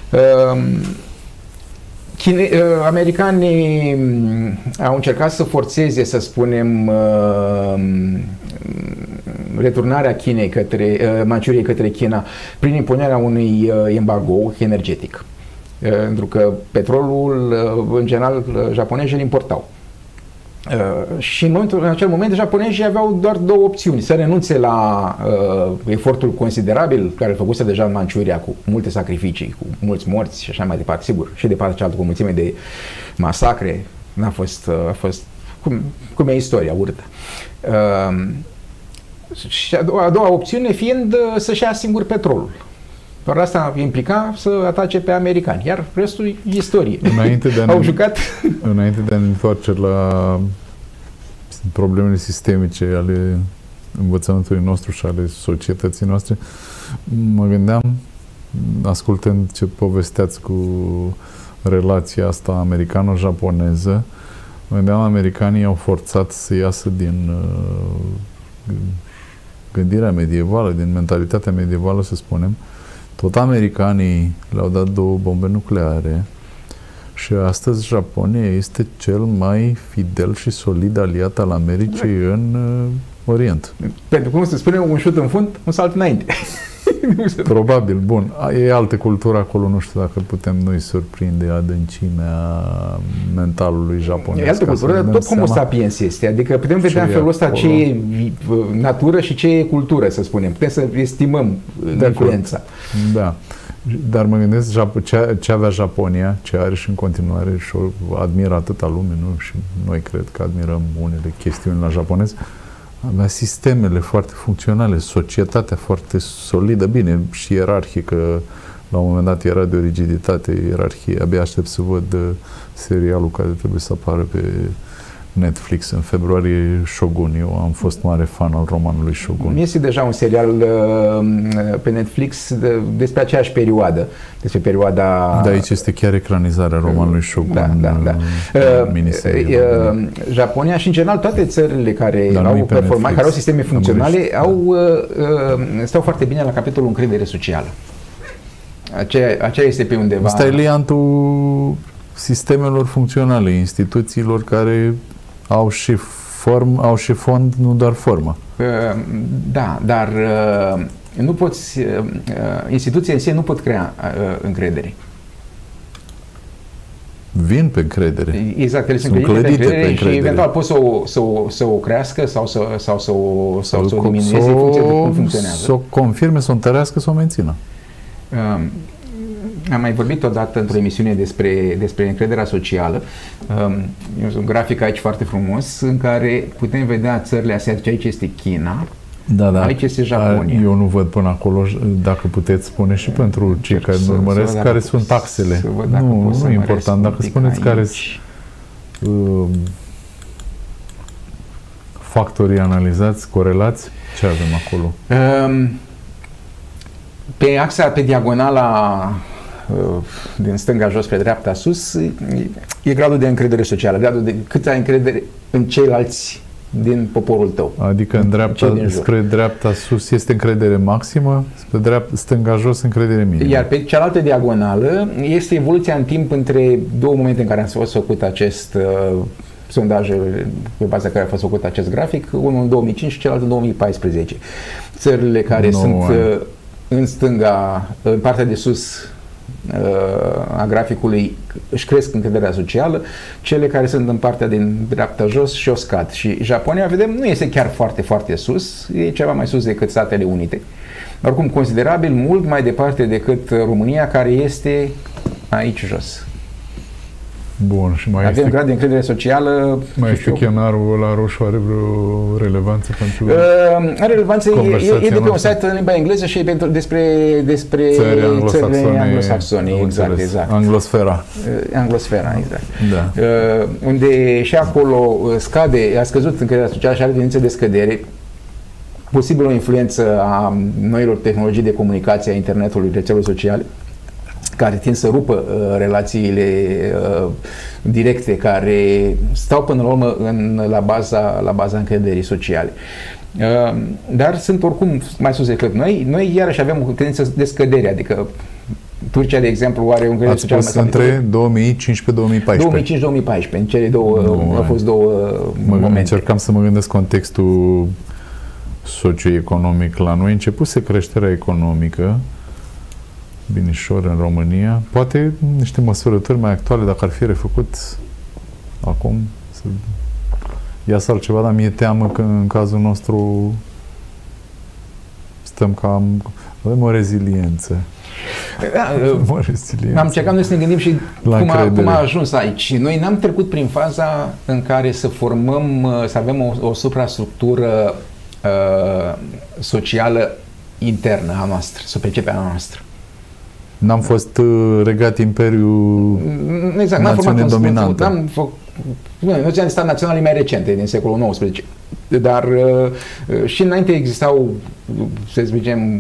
Americanii au încercat să forțeze, să spunem, returnarea Chinei Manciuriei către China prin impunerea unui embargo energetic. Pentru că petrolul, în general, japonezii îl importau. Și în acel moment japonezii aveau doar 2 opțiuni: să renunțe la efortul considerabil care îl făcuse deja în Manciuria, cu multe sacrificii, cu mulți morți și așa mai departe, sigur, și de partea cealaltă cu mulțime de masacre. A fost cum e istoria urâtă. Și a doua opțiune fiind să-și ia singur petrolul. Doar asta implica să atace pe americani, iar restul e istorie. Înainte de a ne întoarce la problemele sistemice ale învățământului nostru și ale societății noastre, mă gândeam, ascultând ce povesteați cu relația asta americano-japoneză, mă gândeam, americanii au forțat să iasă din gândirea medievală, din mentalitatea medievală, să spunem. Tot americanii le-au dat 2 bombe nucleare Și astăzi Japonia este cel mai fidel și solid aliat al Americii în Orient. Pentru cum se spune, un șut în fund, un salt înainte. Probabil, bun. E altă cultură acolo, nu știu dacă putem noi surprinde adâncimea mentalului japonez. E altă cultură, dar tot Homo sapiens este. Adică putem vedea în felul ăsta ce e natură și ce e cultură, să spunem. Putem să estimăm influența. Da. Dar mă gândesc, ce avea Japonia, ce are și în continuare și o admiră atâta lume, nu? Și noi cred că admirăm unele chestiuni la japonez, avea sistemele foarte funcționale, societatea foarte solidă, bine, și ierarhică, la un moment dat era de o rigiditate, ierarhie, abia aștept să văd serialul care trebuie să apară pe Netflix în februarie, Shogun. Eu am fost mare fan al romanului Shogun. Este deja un serial pe Netflix despre aceeași perioadă, despre perioada... Da, aici este chiar ecranizarea romanului Shogun. Da. Japonia și în general toate țările care au performat, care au sisteme funcționale, stau foarte bine la capitolul încredere socială. Aceea este pe undeva... Asta e liantul sistemelor funcționale, instituțiilor care au și fond, nu doar formă. Da, dar nu poți, instituția în sine nu pot crea încredere. Vin pe încredere. Exact, ele sunt clădite pe încredere și eventual poți să o crească sau să o diminueze în funcție de cum funcționează. Să o confirme, să o întărească, să o mențină. Am mai vorbit odată într-o emisiune despre încrederea socială. Un grafic aici foarte frumos în care putem vedea țările asiatice. Aici este China, aici este Japonia. Eu nu văd până acolo, dacă puteți spune și pentru cei care nu urmăresc, care sunt taxele. Nu e important, dacă spuneți care sunt factorii analizați, corelați, ce avem acolo? Pe axa, pe diagonala din stânga jos spre dreapta sus, e gradul de încredere socială, gradul de cât ai încredere în ceilalți din poporul tău. Adică în dreapta, spre dreapta sus este încredere maximă, spre stânga jos încredere minimă. Iar pe cealaltă diagonală este evoluția în timp între două momente în care am fost făcut acest sondaj pe baza care a fost făcut acest grafic, unul în 2005 și celălalt în 2014. Țările care sunt în stânga, în partea de sus a graficului, își cresc încrederea socială, cele care sunt în partea din dreapta jos și o scad. Și Japonia, vedem, nu este chiar foarte, foarte sus, e ceva mai sus decât Statele Unite. Oricum, considerabil mult mai departe decât România, care este aici jos. Bun, și mai avem grad de încredere socială. Mai este chenarul ăla roșu, are vreo relevanță pentru are relevanță, e de pe un site în limba engleză și e despre țările anglosaxone. Exact. Anglosfera. Anglosfera, exact. Da. Unde și acolo a scăzut încrederea socială și are tendințe de scădere. Posibil o influență a noilor tehnologii de comunicație, a internetului, rețelelor sociale, care tind să rupă relațiile directe, care stau până la urmă la baza încrederii sociale. Dar sunt oricum mai sus decât noi. Noi iarăși avem o tendință de scădere, adică Turcia, de exemplu, are o încredere socială mai între 2015-2014. 2005-2014, în cele două au fost două momente. Încercam să mă gândesc contextul socioeconomic la noi. Începuse creșterea economică binișor în România. Poate niște măsurători mai actuale, dacă ar fi refăcut acum, să iasă altceva, dar mi-e teamă că în cazul nostru avem o reziliență. Am încercat noi să ne gândim și cum a ajuns aici. Noi n-am trecut prin faza în care să formăm, să avem o suprastructură socială internă a noastră, să percepem a noastră. N-am fost regat imperiul națiune dominantă. Noțiunea de stat național e mai recente, din secolul XIX. Dar și înainte existau, să zicem,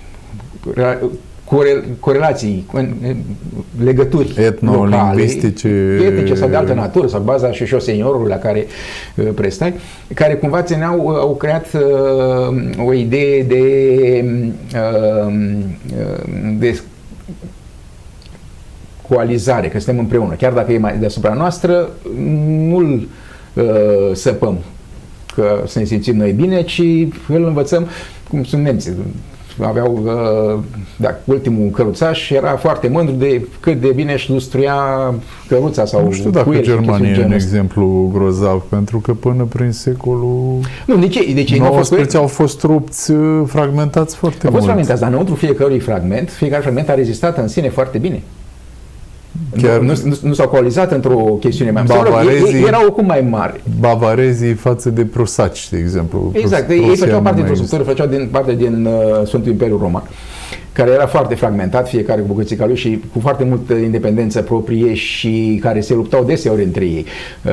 corelații, legături etno-lingvistice, etnice sau de altă natură, sau baza și seniorului la care prestai, care cumva au creat o idee de coalizare, că suntem împreună, chiar dacă e mai deasupra noastră, nu-l săpăm, că să ne simțim noi bine, ci îl învățăm, cum sunt nemții. Aveau, ultimul căruțaș era foarte mândru de cât de bine își lustruia căruța sau nu știu dacă Germania e un exemplu grozav, pentru că până prin secolul XIX au fost rupți, fragmentați foarte mult. Au fost fragmentați, dar înăuntru fiecare fragment a rezistat în sine foarte bine. Nu s-au coalizat într-o chestiune mai mare. Ei erau oricum mai mari. Bavarezii față de prusaci, de exemplu. Exact. Ei făceau parte dintr-o structură, făceau parte din Sfântul Imperiu Roman, care era foarte fragmentat, fiecare cu bucățica lui și cu foarte multă independență proprie și care se luptau deseori între ei.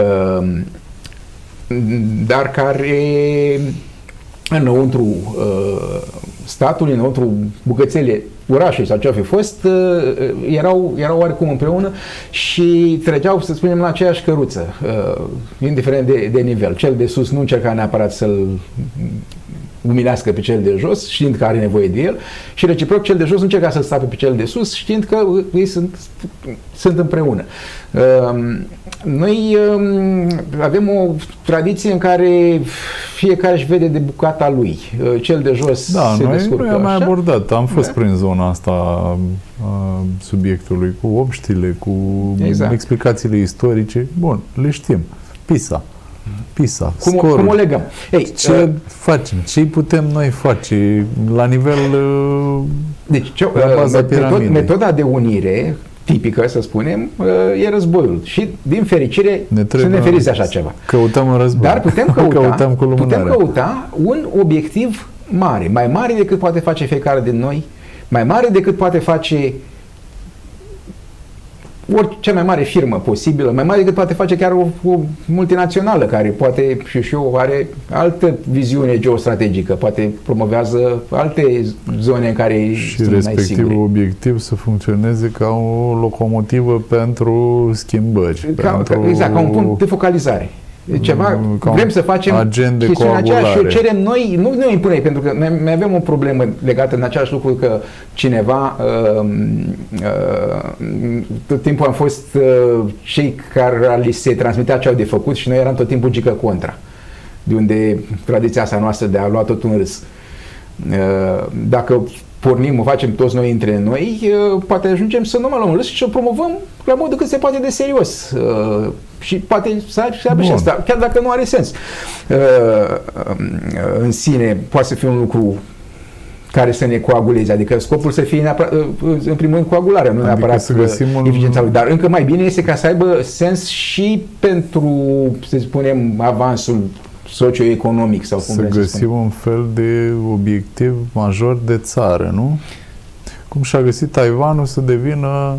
Dar care înăuntru statului, înăuntru bucățele orașului sau ce-o fi fost, erau oarecum împreună și trăgeau, să spunem, la aceeași căruță, indiferent de nivel. Cel de sus nu încerca neapărat să-l umilească pe cel de jos, știind că are nevoie de el, și reciproc cel de jos nu încerca să-l stape pe cel de sus, știind că ei sunt împreună. Noi avem o tradiție în care fiecare își vede de bucata lui. Cel de jos se descurcă. Noi am mai abordat. Am fost prin zona asta a subiectului, cu obștile, cu explicațiile istorice. Bun, le știm. PISA, cum o legăm? Ce facem? Ce putem noi face la nivel metoda de unire tipică, să spunem, e războiul. Și, din fericire, suntem feriți de așa ceva. Căutăm în război. Dar putem căuta un obiectiv mare, mai mare decât poate face fiecare din noi, mai mare decât poate face cea mai mare firmă posibilă, mai mare decât poate face chiar o multinațională care poate și are altă viziune geostrategică, poate promovează alte zone în care și respectivul obiectiv să funcționeze ca o locomotivă pentru schimbări. Exact, ca un punct de focalizare. Ceva, vrem să facem chestiunea aceea și o cerem noi, nu ne impunem, pentru că noi avem o problemă legată în același lucru, că cineva tot timpul am fost cei care li se transmitea ce au de făcut și noi eram tot timpul gică contra, de unde tradiția asta noastră de a lua tot un râs. Dacă pornim, o facem toți noi între noi, poate ajungem să nu mai luăm râs și să o promovăm la modul cât se poate de serios. Și poate să aibă și asta, chiar dacă nu are sens. În sine poate să fie un lucru care să ne coaguleze, adică scopul să fie în primul rând coagularea, nu neapărat eficiența lui, dar încă mai bine este ca să aibă sens și pentru, să spunem, avansul socioeconomic sau cum să găsim un fel de obiectiv major de țară, nu? Cum și-a găsit Taiwanul să devină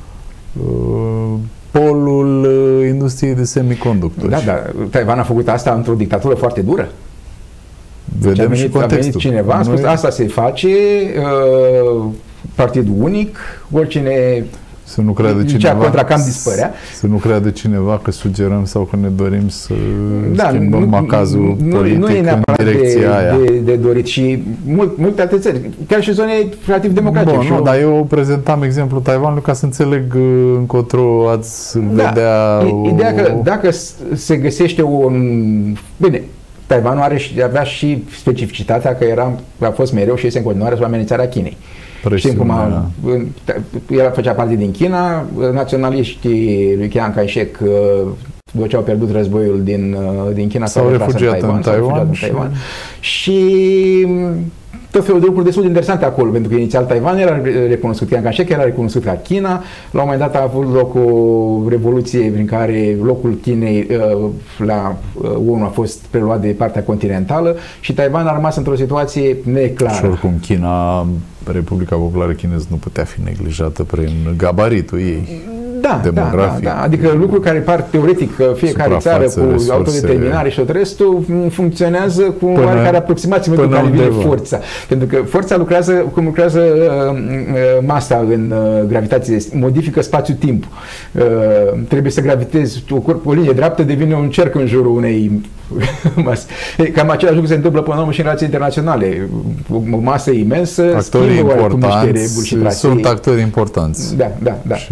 polul industriei de semiconductori. Da, dar Taiwan a făcut asta într-o dictatură foarte dură. Vedem și contextul. A venit cineva, a spus, asta se face, partid unic, oricine să nu creadă cineva, contra cam dispărea. Să nu creadă cineva că sugerăm sau că ne dorim să schimbăm macazul politic nu e neapărat în direcția aia. De dorit și multe alte țări, chiar și zone relativ democratice. Bun, dar eu prezentam exemplul Taiwanului ca să înțeleg încotro ați vedea... Ideea că dacă se găsește Bine, Taiwanul avea și specificitatea că a fost mereu și este în continuare sub amenințarea Chinei. Știm cum el făcea parte din China, naționaliștii lui Chiang Kai-shek, după ce au pierdut războiul din China, s-au refugiat în Taiwan și tot felul de lucruri destul de interesante acolo, pentru că inițial Taiwan era recunoscut, Chiang Kai-shek era recunoscut ca China, la un moment dat a avut loc o revoluție prin care locul Chinei la ONU a fost preluat de partea continentală și Taiwan a rămas într-o situație neclară. Și oricum China, Republica Populară Chineză nu putea fi neglijată prin gabaritul ei. demografic. Da. Adică lucruri care par teoretic că fiecare țară cu autodeterminare și tot restul funcționează cu oarecare aproximație în care vine forța. Pentru că forța lucrează cum lucrează masa în gravitație, modifică spațiul-timpul. Trebuie să gravitezi o linie dreaptă, devine un cerc în jurul unei mase. Cam același lucru se întâmplă până la urmă și în relații internaționale. O masă imensă, actorii importanți sunt actori importanți. Da. Și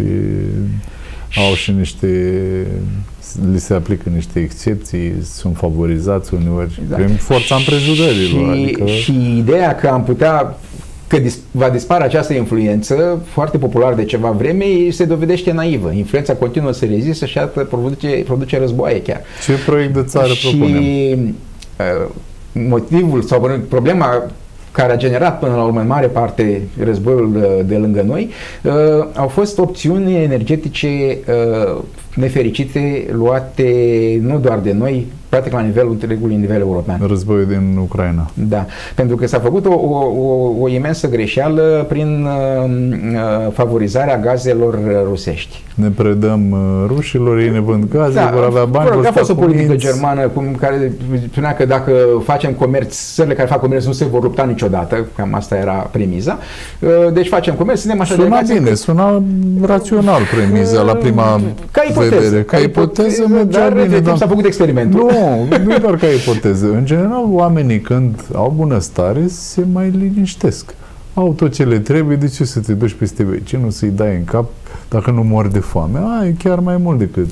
au și li se aplică niște excepții, sunt favorizați uneori prin forța împrejurărilor. Și ideea că am putea, că va dispare această influență foarte populară de ceva vreme, se dovedește naivă. Influența continuă să rezistă și atât produce războaie chiar. Ce proiect de țară propunem? Și motivul sau problema care a generat până la urmă în mare parte războiul de lângă noi, au fost opțiuni energetice nefericite luate nu doar de noi, practic la întregului nivel european. Războiul din Ucraina. Da, pentru că s-a făcut o imensă greșeală prin favorizarea gazelor rusești. Ne predăm rușilor, ei ne vând gaze, vor avea bani. A fost o politică germană care spunea că dacă facem comerț, țările care fac comerț nu se vor lupta niciodată, cam asta era premiza. Deci facem comerț, suntem așa de gaze. Bine, suna rațional premiza la prima vedere. Ca ipoteză mergea bine, dar s-a făcut experimentul. Nu e doar ca ipoteză. În general, oamenii când au bunăstare se mai liniștesc. Au tot ce le trebuie, de ce să te duci peste vecinul, să-i dai în cap dacă nu mori de foame? E chiar mai mult decât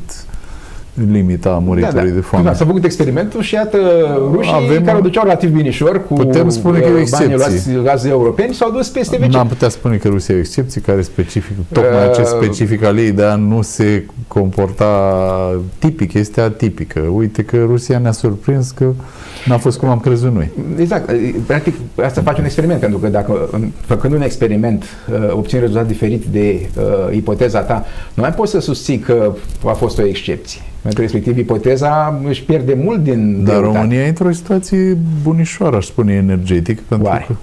limita muritului de foame. S-a făcut experimentul și iată rușii care o duceau relativ binișor cu putem spune că e o excepție. Gaze europeni s-au dus peste vecini. N-am putea spune că Rusia e o excepție care specific, tocmai acest specific al ei de a nu se comporta tipic, este atipică. Uite că Rusia ne-a surprins că n-a fost cum am crezut noi. Exact. Practic, asta face un experiment, pentru că dacă făcând un experiment obțin rezultat diferit de ipoteza ta, nu mai poți să susții că a fost o excepție. Pentru respectiv, ipoteza își pierde mult din... Dar România e într-o situație bunișoară, aș spune, energetic, pentru că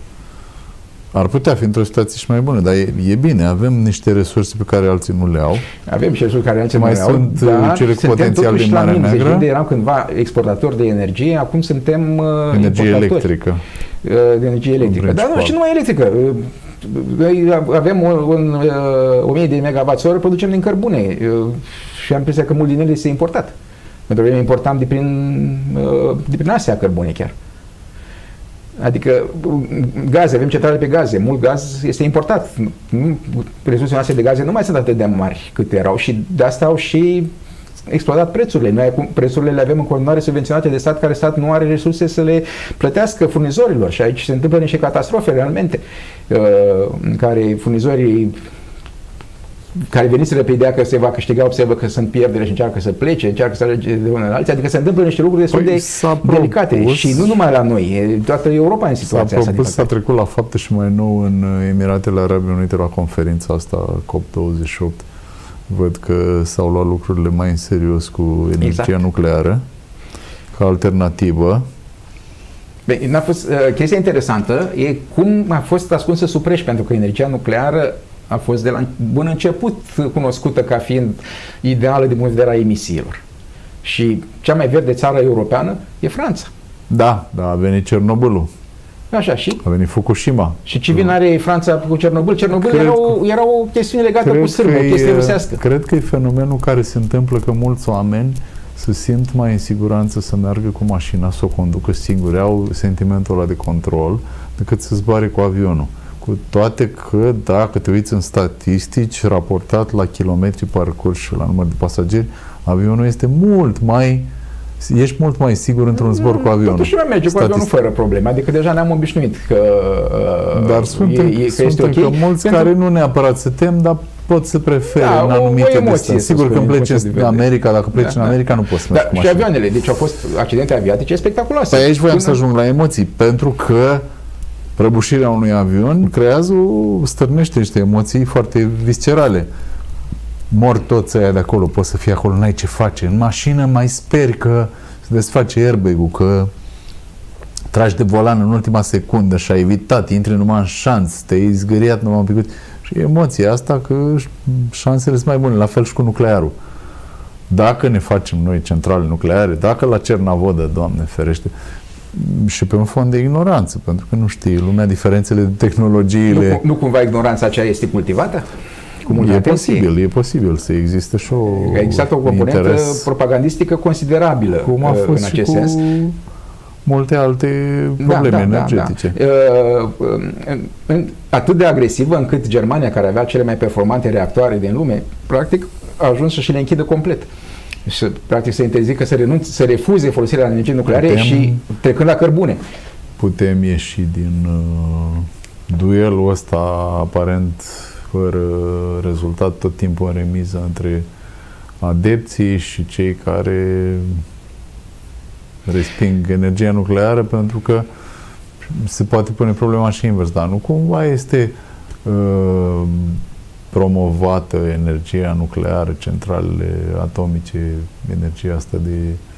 ar putea fi într-o situație și mai bună, dar e bine, avem niște resurse pe care alții nu le au. Avem și resurse care alții nu le au. Mai sunt cele cu potențial din Marea Neagră. Unde eram cândva exportatori de energie, acum suntem energie electrică. De energie electrică. Dar nu, și numai electrică. Noi avem 1000 de megawatts-oră, producem din cărbune și am impresia că mult din ele este importat. Pentru că noi importam de prin Asia cărbune chiar. Adică gaze, avem centrale pe gaze, mult gaz este importat. Resursele noastre de gaze nu mai sunt atât de mari cât erau și de asta au și explodat prețurile. Noi acum prețurile le avem în continuare subvenționate de stat, care stat nu are resurse să le plătească furnizorilor și aici se întâmplă niște catastrofe realmente în care furnizorii care veniseră pe ideea că se va câștiga, observă că sunt pierdere și încearcă să plece, încearcă să alege de unele alții, adică se întâmplă niște lucruri destul de delicate și nu numai la noi, toată Europa în situația asta. S-a trecut la fapte și mai nou în Emiratele Arabe Unite la conferința asta COP28. Văd că s-au luat lucrurile mai în serios cu energia nucleară ca alternativă. N-a fost, chestia interesantă e cum a fost ascunsă sub preș, pentru că energia nucleară a fost de la bun început cunoscută ca fiind ideală din punct de vedere a emisiilor. Și cea mai verde țară europeană e Franța. Da, a venit Cernobâlul. Așa, și? A venit Fukushima. Și ce vin are Franța cu Cernobâl? Cernobâl era o chestiune legată cu sârbă, o chestie rusească. Cred că e fenomenul care se întâmplă că mulți oameni se simt mai în siguranță să meargă cu mașina, să o conducă singuri, au sentimentul ăla de control, decât să zboare cu avionul. Cu toate că, dacă te uiți în statistici, raportat la kilometri parcurși și la număr de pasageri, avionul este ești mult mai sigur într-un zbor cu avionul. Totuși mai merge cu avionul fără probleme, adică deja ne-am obișnuit că dar suntem că mulți care nu neapărat se tem, dar pot să prefere în anumite distanțe. Sigur că pleci în America, dacă pleci în America nu poți să mergi cu mașina. Și avioanele, deci au fost accidente aviatice spectaculoase. Păi aici voiam să ajung la emoții, pentru că prăbușirea unui avion stârnește niște emoții foarte viscerale. Mor toți aia de acolo, poți să fii acolo, n-ai ce face. În mașină mai speri că se desface airbag-ul, că tragi de volan în ultima secundă și ai evitat, intri numai în șanț, te-ai zgâriat numai un pic. Și Și emoția asta că șansele sunt mai bune, la fel și cu nuclearul. Dacă ne facem noi centrale nucleare, dacă la Cernavodă, Doamne ferește, și pe un fond de ignoranță, pentru că nu știe lumea diferențele de tehnologiile. Nu cumva ignoranța aceea este cultivată? E posibil să existe și o exact o componentă interes propagandistică considerabilă cum a fost în acest și cu sens. Multe alte probleme energetice. Atât de agresivă încât Germania, care avea cele mai performante reactoare din lume, practic a ajuns să și le închidă complet. Și practic să interzică să refuze folosirea energiei nucleare și trecând la cărbune. Putem ieși din duelul ăsta aparent fără rezultat, tot timpul în remiză între adepții și cei care resping energia nucleară, pentru că se poate pune problema și invers, dar nu cumva este promovată energia nucleară, centralele atomice, energia asta de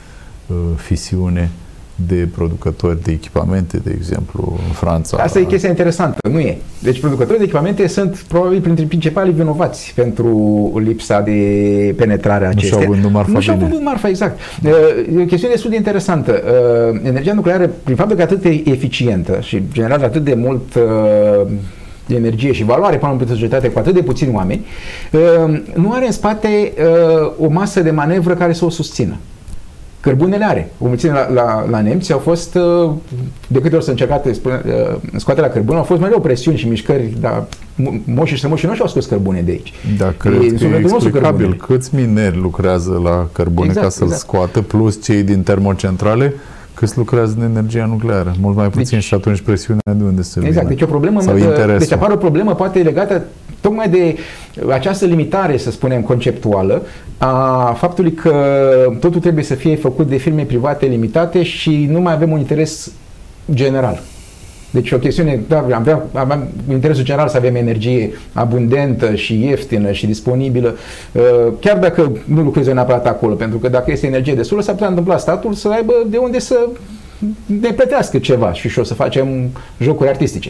fisiune de producători de echipamente, de exemplu, în Franța. Asta e chestia interesantă, nu e. Deci producătorii de echipamente sunt probabil printre principalii vinovați pentru lipsa de penetrare a acestea. Nu și-au vândut marfa. Nu și-au vândut marfa, exact. E o chestiune destul de interesantă. Energia nucleară, prin faptul că atât de eficientă și generează atât de mult energie și valoare până în societate cu atât de puțini oameni, nu are în spate o masă de manevră care să o susțină. Cărbunele are. O mulțime la nemți au fost, de câte ori s-a încercat scoaterea cărbunelor, au fost mereu presiuni și mișcări, dar moșii și strămoșii nu și-au scos cărbune de aici. Dar cred că e explicabil câți mineri lucrează la cărbune ca să-l scoată, plus cei din termocentrale, câți lucrează în energia nucleară. Mult mai puțin și atunci presiunea de unde se vină. Deci o problemă, deci apare o problemă poate legată tocmai de această limitare, să spunem, conceptuală a faptului că totul trebuie să fie făcut de firme private limitate și nu mai avem un interes general. Deci o chestiune, da, aveam interesul general să avem energie abundentă și ieftină și disponibilă, chiar dacă nu lucrezi neapărat acolo, pentru că dacă este energie destulă, s-ar putea întâmpla statul să aibă de unde să ne plătească ceva și o să facem jocuri artistice.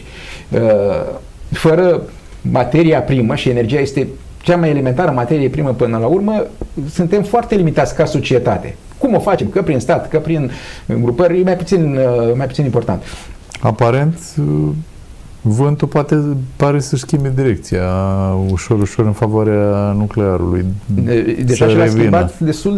Fără materia primă, și energia este cea mai elementară materie primă până la urmă, suntem foarte limitați ca societate. Cum o facem? Că prin stat, că prin grupări, e mai puțin important. Aparent, vântul pare să schimbe direcția ușor, ușor în favoarea nuclearului. Deja și l-a schimbat destul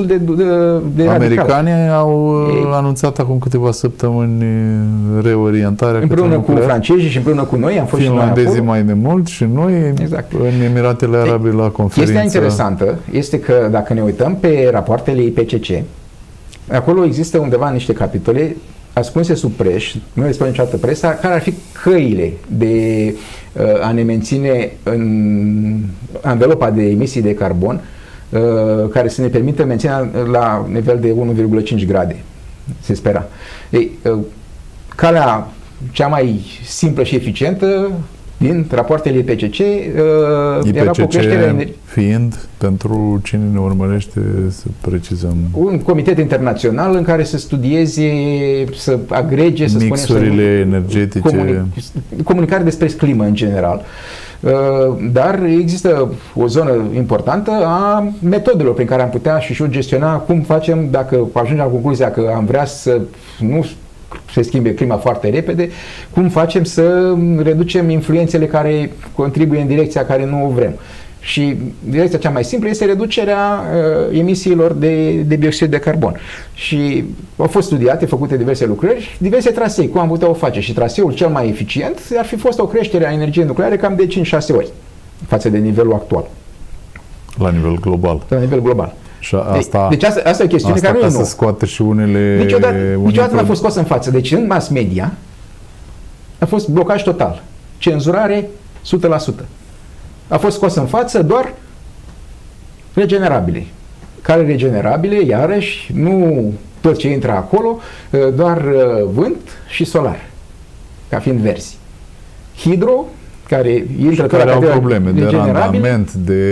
de Americanii au anunțat acum câteva săptămâni reorientarea împreună cu francezii și împreună cu noi am fost finlandezii mai de mult și noi exact. În Emiratele Arabe la conferință. Chestia interesantă este că dacă ne uităm pe rapoartele IPCC, acolo există undeva niște capitole ascunse sub preș, nu le spune niciodată presa, care ar fi căile de a ne menține în anvelopa de emisii de carbon care să ne permită menținerea la nivel de 1,5 grade, se spera. Ei, calea cea mai simplă și eficientă din rapoartele IPCC era cu creșterea fiind, pentru cine ne urmărește, să precizăm, un comitet internațional în care să studieze, să agrege, să mixurile energetice, comunicare despre climă în general. Dar există o zonă importantă a metodelor prin care am putea și gestiona cum facem dacă ajungem la concluzia că am vrea să nu se schimbe clima foarte repede, cum facem să reducem influențele care contribuie în direcția care nu o vrem. Și direcția cea mai simplă este reducerea emisiilor de dioxid de carbon. Și au fost studiate, făcute diverse lucrări, diverse trasee, cum am putea o face. Și traseul cel mai eficient ar fi fost o creștere a energiei nucleare cam de 5-6 ori față de nivelul actual. La nivel global. La nivel global. Și asta, deci asta e o chestiune care nu e nouă. Să scoată și unele... Niciodată n-a fost scos în față. Deci în mass media a fost blocaj total. Cenzurare 100%. A fost scos în față doar regenerabile. Care regenerabile, iarăși, nu tot ce intră acolo, doar vânt și solar, ca fiind verzi. Hidro, care intră tot care au probleme de randament, de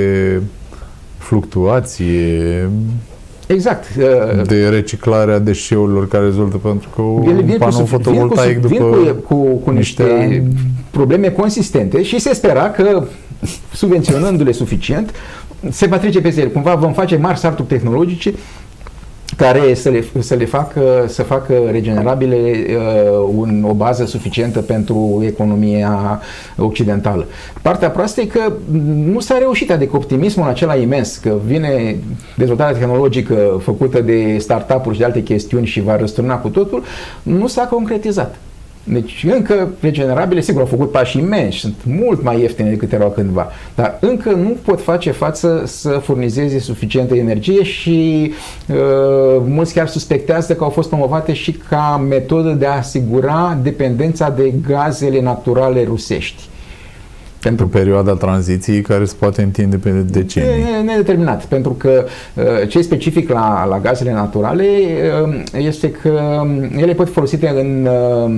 fluctuație, exact, de reciclarea deșeurilor care rezultă, pentru că un panou fotovoltaic după cu niște probleme consistente și se spera că, subvenționându-le suficient, se va trece peste el. Cumva vom face mari startup tehnologice care să facă regenerabile o bază suficientă pentru economia occidentală. Partea proastă e că nu s-a reușit, adică optimismul acela imens, că vine dezvoltarea tehnologică făcută de startup-uri și de alte chestiuni și va răsturna cu totul, nu s-a concretizat. Deci încă regenerabile, sigur, au făcut pași imensi, sunt mult mai ieftine decât erau cândva, dar încă nu pot face față să furnizeze suficientă energie și mulți chiar suspectează că au fost promovate și ca metodă de a asigura dependența de gazele naturale rusești. Pentru perioada tranziției care se poate întinde pe decenii. Nedeterminat, pentru că ce e specific la gazele naturale este că ele pot fi folosite în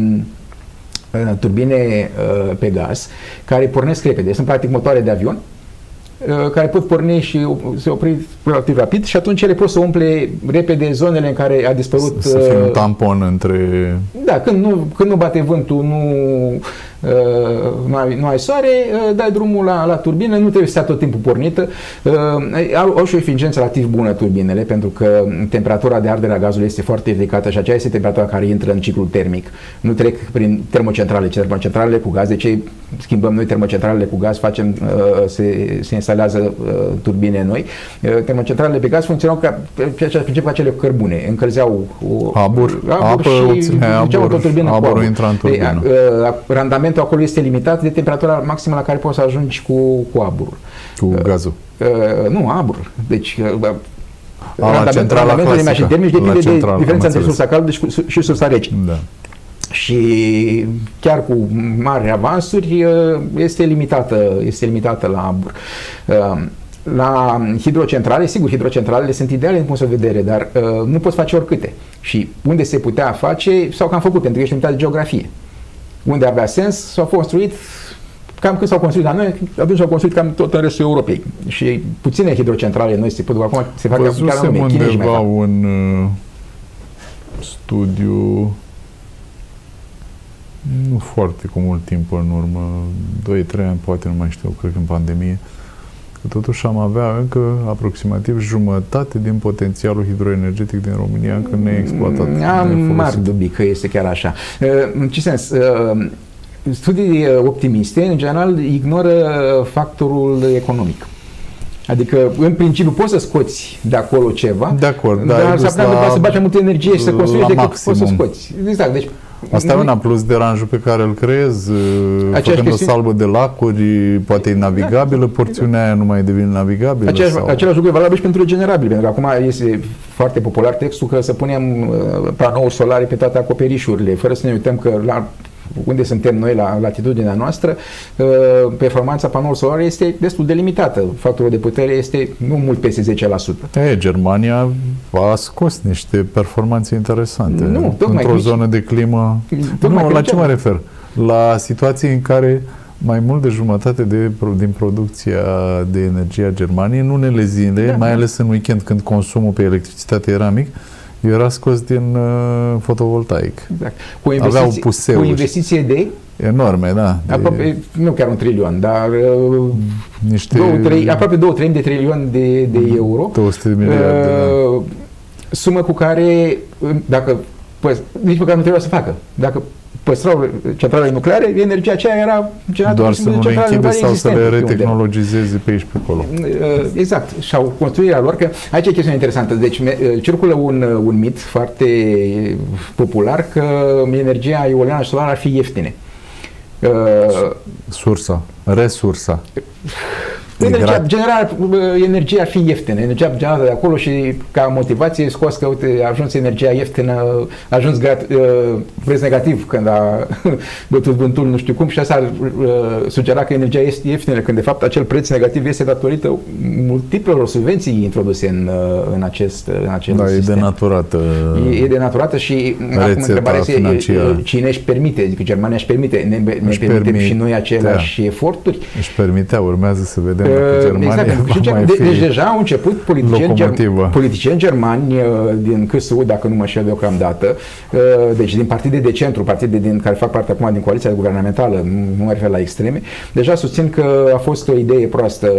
turbine pe gaz care pornesc repede. Sunt practic motoare de avion care pot porni și se opri relativ rapid și atunci ele pot să umple repede zonele în care a dispărut... Să fie un tampon între... Da, când nu bate vântul, nu ai soare, dai drumul la turbină, nu trebuie să stea tot timpul pornită. Au și o eficiență relativ bună turbinele, pentru că temperatura de ardere a gazului este foarte ridicată și aceea este temperatura care intră în ciclul termic. Nu trec prin termocentrale, termocentralele cu gaz. De ce schimbăm noi termocentralele cu gaz? Se instalează turbine noi. Termocentralele pe gaz funcționau ca cele cu cărbune. Încălzeau abur și aburul intra în turbină. Randamentul acolo este limitat de temperatura maximă la care poți să ajungi cu aburul. Cu gazul. Nu, abur. Deci centrala clasică. Depinde de diferența între sursa caldă și sursa rece. Da. Și chiar cu mari avansuri este limitată la abur. La hidrocentrale, sigur, hidrocentralele sunt ideale din punct de vedere, dar nu poți face oricâte. Și unde se putea face, sau că am făcut, pentru că ești limitat de geografie. Unde avea sens, s-au construit, cam când s-au construit la noi, atunci s-au construit cam tot în restul Europei. Și puține hidrocentrale noi se pot, acum se fac chiar în lume. Undeva un studiu, nu foarte cu mult timp în urmă, 2-3 ani, poate, nu mai știu, cred că în pandemie, că totuși am avea încă aproximativ jumătate din potențialul hidroenergetic din România încă neexploatat. Am mari dubii că este chiar așa. În ce sens? Studii optimiste, în general, ignoră factorul economic. Adică, în principiu, poți să scoți de acolo ceva, de acord, dar s-ar putea să bagi mai multă energie și să construiești decât poți să scoți. Exact. Deci, asta e una, plus deranjul pe care îl creezi, făcând o salbă de lacuri, poate e navigabilă, porțiunea aia nu mai devine navigabilă. Același lucru e valabil și pentru regenerabil, pentru că acum este foarte popular textul că să punem panouri solare pe toate acoperișurile, fără să ne uităm că unde suntem noi, la latitudinea noastră, performanța panourilor solare este destul de limitată. Factorul de putere este nu mult peste 10%. Germania a scos niște performanțe interesante. Într-o zonă de climă... la ce mă refer? La situații în care mai mult de jumătate din producția de energie a Germaniei, în unele zile, mai ales în weekend, când consumul pe electricitate era mic, era scos din fotovoltaic. Exact. Cu investiție de enorme, da. Aproape, nu chiar 1 trilion, dar aproape 2-3 de trilion de euro. 200 de miliarde, sumă cu care, nici măcar nu trebuia să facă. Dacă păstrau centralele nucleare, energia aceea era generată doar să nu le închide sau să le retehnologizeze pe aici pe acolo. Exact. Și au construirea lor, că aici e chestiune interesantă. Deci circulă un mit foarte popular că energia eoliană și solară ar fi ieftine. Resursa. Energia ar fi ieftină, energia generată de acolo și ca motivație scos că, uite, a ajuns energia ieftină, a ajuns preț negativ când a bătut vântul nu știu cum și asta ar sugera că energia este ieftină, când de fapt acel preț negativ este datorită multiplelor subvenții introduse în acest sistem. E denaturată. E denaturată și acum întrebarea este cine își permite, zic, Germania își permite, ne permitem și noi aceleași eforturi. Își permitea, urmează să vedem Germania deci deja au început politicieni germani din KSU, dacă nu mă știu deocamdată, deci din partide de centru, partide care fac parte acum din coaliția guvernamentală, nu mă refer la extreme, deja susțin că a fost o idee proastă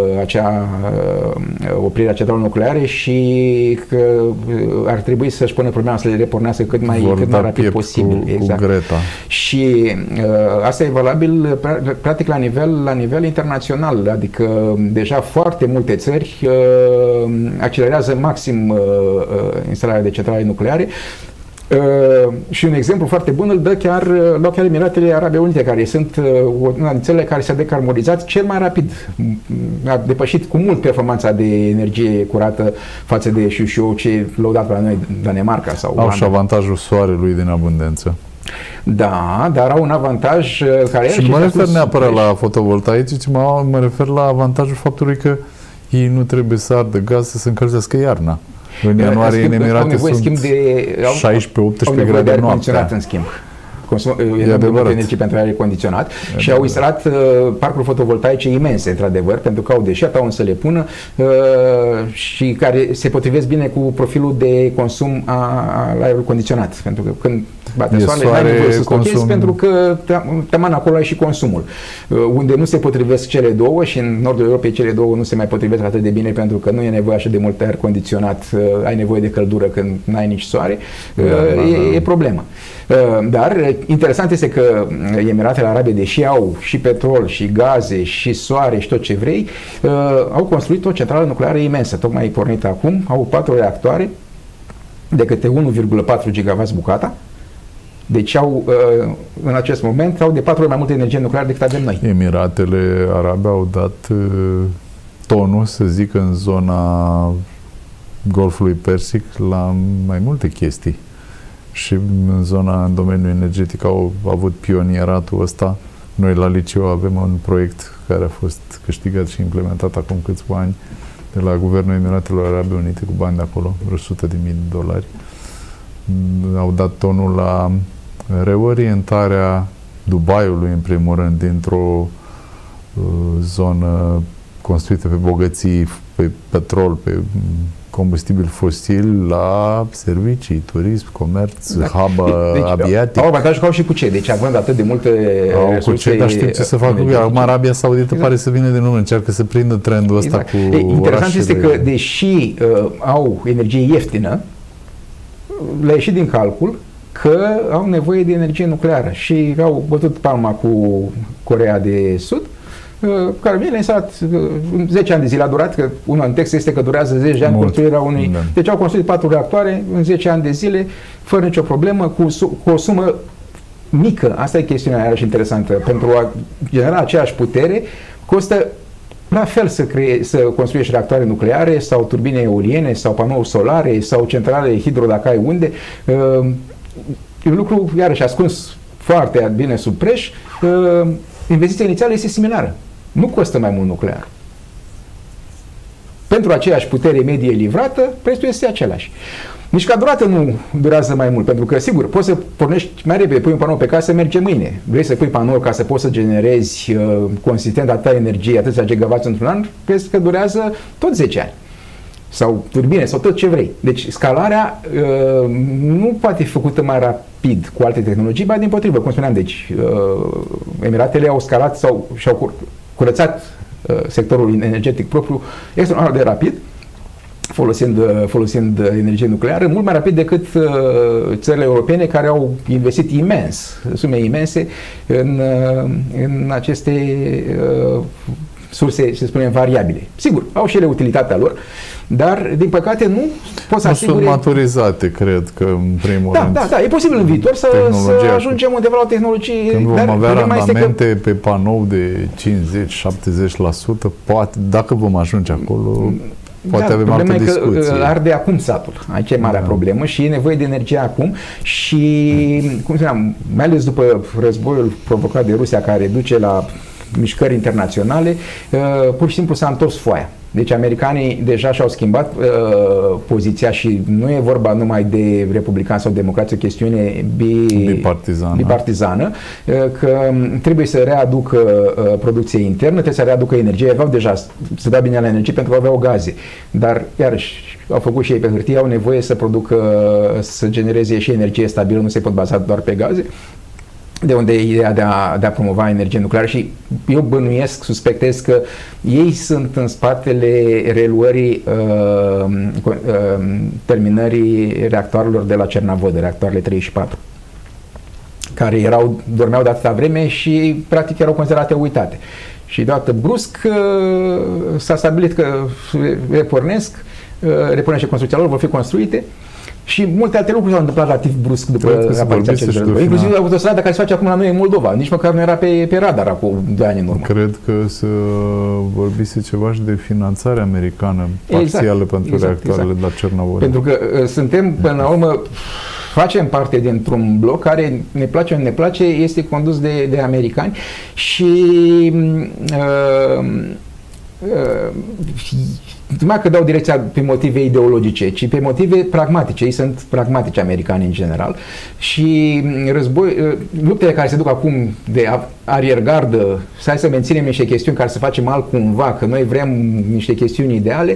oprirea centralelor nucleare și că ar trebui să-și pună problema să le repornească cât mai rapid posibil. Exact. Greta. Și asta e valabil practic la nivel internațional, adică deja foarte multe țări accelerează maxim instalarea de centrale nucleare. Și un exemplu foarte bun îl dă chiar Emiratele Arabe Unite, care sunt una din țările care s-a decarbonizat cel mai rapid. A depășit cu mult performanța de energie curată față de ce lăudat la noi Danemarca sau Au și avantajul soarelui din abundență. Da, dar au un avantaj care... Și nu mă refer neapărat la fotovoltaici, ci mă refer la avantajul faptului că ei nu trebuie să ardă gaz să se încălzească iarna. În ianuarie în Emirate sunt 16-18 grade noaptea. În schimb. E multă energie pentru aer condiționat și au instalat parcuri fotovoltaice imense, într-adevăr, pentru că au deșert, au să le pună și care se potrivesc bine cu profilul de consum al aerului condiționat. Pentru că când bate soarele, n-ai nevoie să stochezi, pentru că taman acolo ai și consumul. Unde nu se potrivesc cele două, și în nordul Europei cele două nu se mai potrivesc atât de bine, pentru că nu e nevoie așa de mult aer condiționat, ai nevoie de căldură când n-ai nici soare, e problemă. Dar interesant este că Emiratele Arabe, deși au și petrol, și gaze, și soare, și tot ce vrei, au construit o centrală nucleară imensă, tocmai pornită acum, au 4 reactoare de câte 1,4 GW bucata. Deci în acest moment au de 4 ori mai multă energie nucleară decât avem noi. Emiratele Arabe au dat tonul, să zic, în zona Golfului Persic la mai multe chestii. Și în domeniul energetic au avut pionieratul ăsta. Noi la liceu avem un proiect care a fost câștigat și implementat acum câțiva ani de la Guvernul Emiratelor Arabe Unite, cu bani de acolo, vreo $100.000. Au dat tonul la reorientarea Dubaiului, în primul rând, dintr-o zonă construită pe bogății, pe petrol, pe combustibil fosil, la servicii, turism, comerț, hub aviatic. Au avantajul că au și cu ce. Deci având atât de multe resurse... Dar știm ce să facă. Acum Arabia Saudită pare să vină din urmă, încearcă să prindă trendul ăsta cu interesant este că, deși au energie ieftină, le-a ieșit din calcul că au nevoie de energie nucleară și au bătut palma cu Coreea de Sud, care bine, instalat 10 ani de zile a durat, că unul în text este că durează 10 ani construirea unui... Deci au construit 4 reactoare în 10 ani de zile, fără nicio problemă, cu o sumă mică. Asta e chestiunea iarăși interesantă. Pentru a genera aceeași putere, costă la fel să construiești reactoare nucleare sau turbine eoliene sau panouri solare sau centrale hidro, dacă ai unde. E un lucru, iarăși, ascuns foarte bine sub preș. Investiția inițială este similară. Nu costă mai mult nuclear. Pentru aceeași putere medie livrată, prețul este același. Nici ca durată nu durează mai mult, pentru că, sigur, poți să pornești mai repede, pui un panou pe casă, merge mâine. Vrei să pui panouri ca să poți să generezi consistent atâta energie, atâția gigavați într-un an, crezi că durează tot 10 ani. Sau turbine, sau tot ce vrei. Deci scalarea nu poate fi făcută mai rapid cu alte tehnologii, ba dimpotrivă, cum spuneam, deci Emiratele au scalat sau și-au curățat sectorul energetic propriu extraordinar de rapid, folosind energie nucleară, mult mai rapid decât țările europene, care au investit sume imense în aceste surse, să spunem, variabile. Sigur, au și ele utilitatea lor, dar, din păcate, nu pot să asigure... sunt maturizate, cred că, în primul rând. Da, e posibil în viitor să ajungem undeva la o tehnologie... Când vom avea randamente pe panou de 50-70%, poate, dacă vom ajunge acolo... Poate avem altă discuție. Problema e că arde acum satul. Aici e marea problemă și e nevoie de energie acum și, cum spuneam, mai ales după războiul provocat de Rusia, care duce la mișcări internaționale, pur și simplu s-a întors foaia. Deci americanii deja și-au schimbat poziția și nu e vorba numai de republicani sau democrați, o chestiune bipartizană, că trebuie să readucă producție internă, trebuie să readucă energie. Aveau deja să dea bine la energie pentru că aveau gaze, dar iarăși au făcut și ei pe hârtie, au nevoie să producă, să genereze și energie stabilă, nu se pot baza doar pe gaze. De unde e ideea de a promova energie nucleară și eu bănuiesc, suspectez că ei sunt în spatele reluării terminării reactoarelor de la Cernavodă, reactoarele 3 și 4, care dormeau de atâta vreme și practic erau considerate uitate. Și deodată brusc s-a stabilit că repornesc și construcția lor vor fi construite. Și multe alte lucruri s-au întâmplat relativ brusc după apariția acelui război. Inclusiv autostrada care se face acum la noi în Moldova. Nici măcar nu era pe radar acum 2 ani în urmă. Cred că să vorbise ceva și de finanțare americană parțială pentru reactoarele de la Cernavodă. Pentru că suntem, până la urmă, facem parte dintr-un bloc care, ne place ori ne place, este condus de americani și numai că dau direcția pe motive ideologice, ci pe motive pragmatice. Ei sunt pragmatici, americani în general, și luptele care se duc acum de ariergardă, să menținem niște chestiuni care să facem altcumva, că noi vrem niște chestiuni ideale,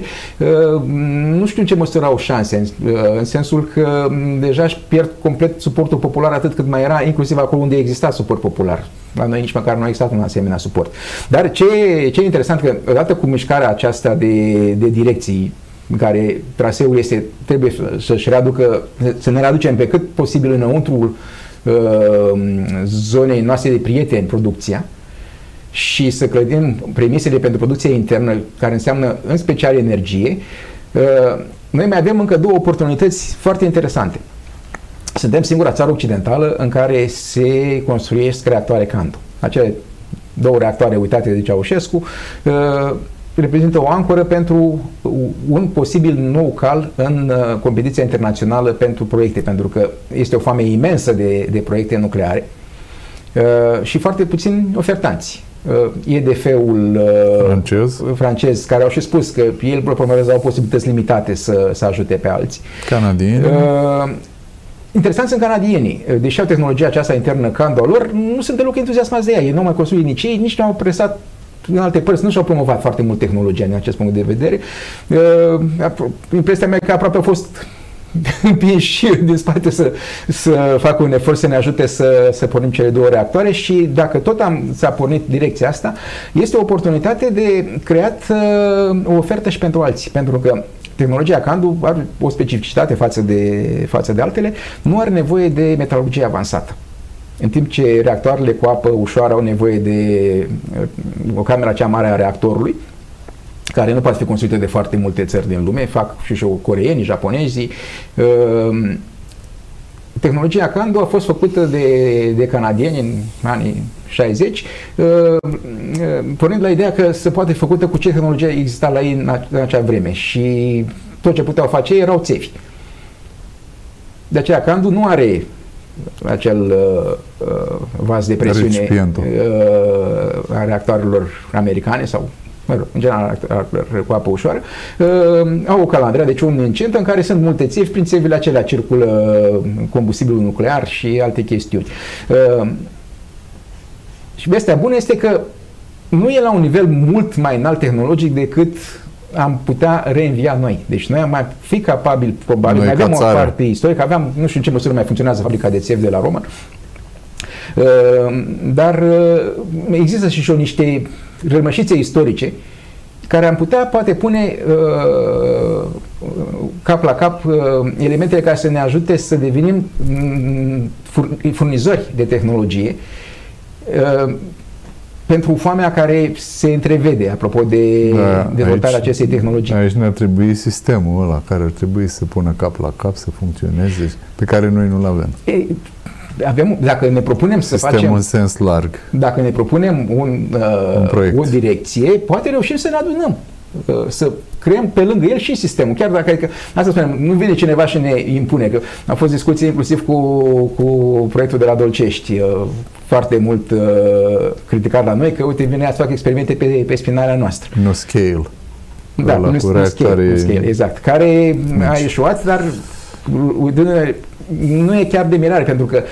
nu știu în ce măsură au șanse, în sensul că deja își pierd complet suportul popular atât cât mai era, inclusiv acolo unde exista suport popular. La noi nici măcar nu a existat un asemenea suport. Dar ce e interesant, că odată cu mișcarea aceasta de direcții, în care traseul trebuie să-și readucă, să ne readucem pe cât posibil înăuntru zonei noastre de prieteni producția și să clădim premisele pentru producția internă, care înseamnă în special energie, noi mai avem încă 2 oportunități foarte interesante. Suntem singura țară occidentală în care se construiesc reactoare Candu. Acele 2 reactoare uitate de Ceaușescu reprezintă o ancoră pentru un posibil nou cal în competiția internațională pentru proiecte, pentru că este o foame imensă de proiecte nucleare și foarte puțini ofertanți. EDF-ul francez, care au și spus că el promovează au posibilități limitate să ajute pe alții. Canadieni. Interesant sunt canadienii. Deși au tehnologia aceasta internă Candu a lor, nu sunt deloc entuziasmați de ea. Ei nu au mai construit nici ei, nici nu au presat în alte părți, nu și-au promovat foarte mult tehnologia din acest punct de vedere. Impresia mea că aproape au fost împinși din spate să facă un efort să ne ajute să pornim cele 2 reactoare și dacă tot s-a pornit direcția asta, este o oportunitate de creat o ofertă și pentru alții. Pentru că tehnologia Candu are o specificitate față de altele, nu are nevoie de metalurgie avansată. În timp ce reactoarele cu apă ușoară au nevoie de o cameră cea mare a reactorului, care nu poate fi construită de foarte multe țări din lume, fac și coreenii, japonezii. Tehnologia Candu a fost făcută de canadieni în anii 60, pornind la ideea că se poate fi făcută cu ce tehnologie exista la ei în acea vreme și tot ce puteau face ei erau țevi. De aceea Candu nu are acel vas de presiune a reactoarelor americane sau, în general, cu apă ușoară, au o calandrea, deci un incent în care sunt multe țevi, prin țevile acelea circulă combustibilul nuclear și alte chestiuni. Și vestea bună este că nu e la un nivel mult mai înalt tehnologic decât am putea reînvia noi. Deci noi am mai fi capabili, probabil, mai avem o parte istorică, aveam, nu știu în ce măsură mai funcționează fabrica de țevi de la Roman, dar există și niște rămășițe istorice care am putea poate pune cap la cap elementele care să ne ajute să devenim furnizori de tehnologie pentru foamea care se întrevede apropo de dezvoltarea acestei tehnologii. Aici ne-ar trebui sistemul ăla care ar trebui să pună cap la cap, să funcționeze, pe care noi nu-l avem. Dacă ne propunem să facem în sens larg. Dacă ne propunem o direcție, poate reușim să ne adunăm. să creăm pe lângă el și sistemul. Chiar dacă, adică, asta spunem, nu vine cineva și ne impune, că a fost discuție inclusiv cu proiectul de la Dolcești, foarte mult criticat la noi, că uite, vine să fac experimente pe spinarea noastră. Nu scale. Da, nu scale, exact. Care a ieșuat, dar nu e chiar de mirare, pentru că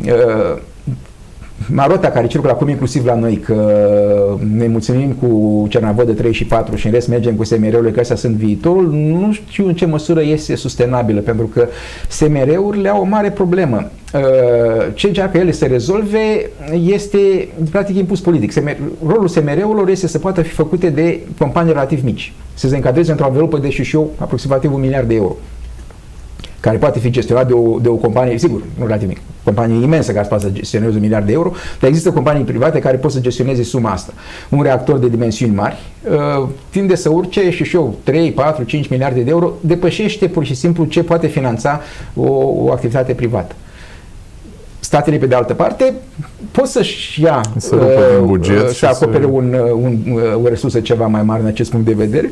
marota care circulă acum inclusiv la noi, că ne mulțumim cu Cernavodă 3 și 4 și în rest mergem cu SMR-urile, că astea sunt viitorul, nu știu în ce măsură este sustenabilă, pentru că SMR-urile au o mare problemă. Ce încearcă ele să rezolve este practic impus politic. Rolul SMR-urilor este să poată fi făcute de companii relativ mici, să se încadreze într-o anvelopă de șișou aproximativ 1 miliard de euro, care poate fi gestionat de o companie, sigur, nu relativ mică, companie imensă care poate să gestioneze 1 miliard de euro, dar există companii private care pot să gestioneze suma asta. Un reactor de dimensiuni mari tinde să urce și 3, 4, 5 miliarde de euro, depășește pur și simplu ce poate finanța o activitate privată. Statele, pe de altă parte, pot să-și ia buget să acopere o resursă ceva mai mare în acest punct de vedere.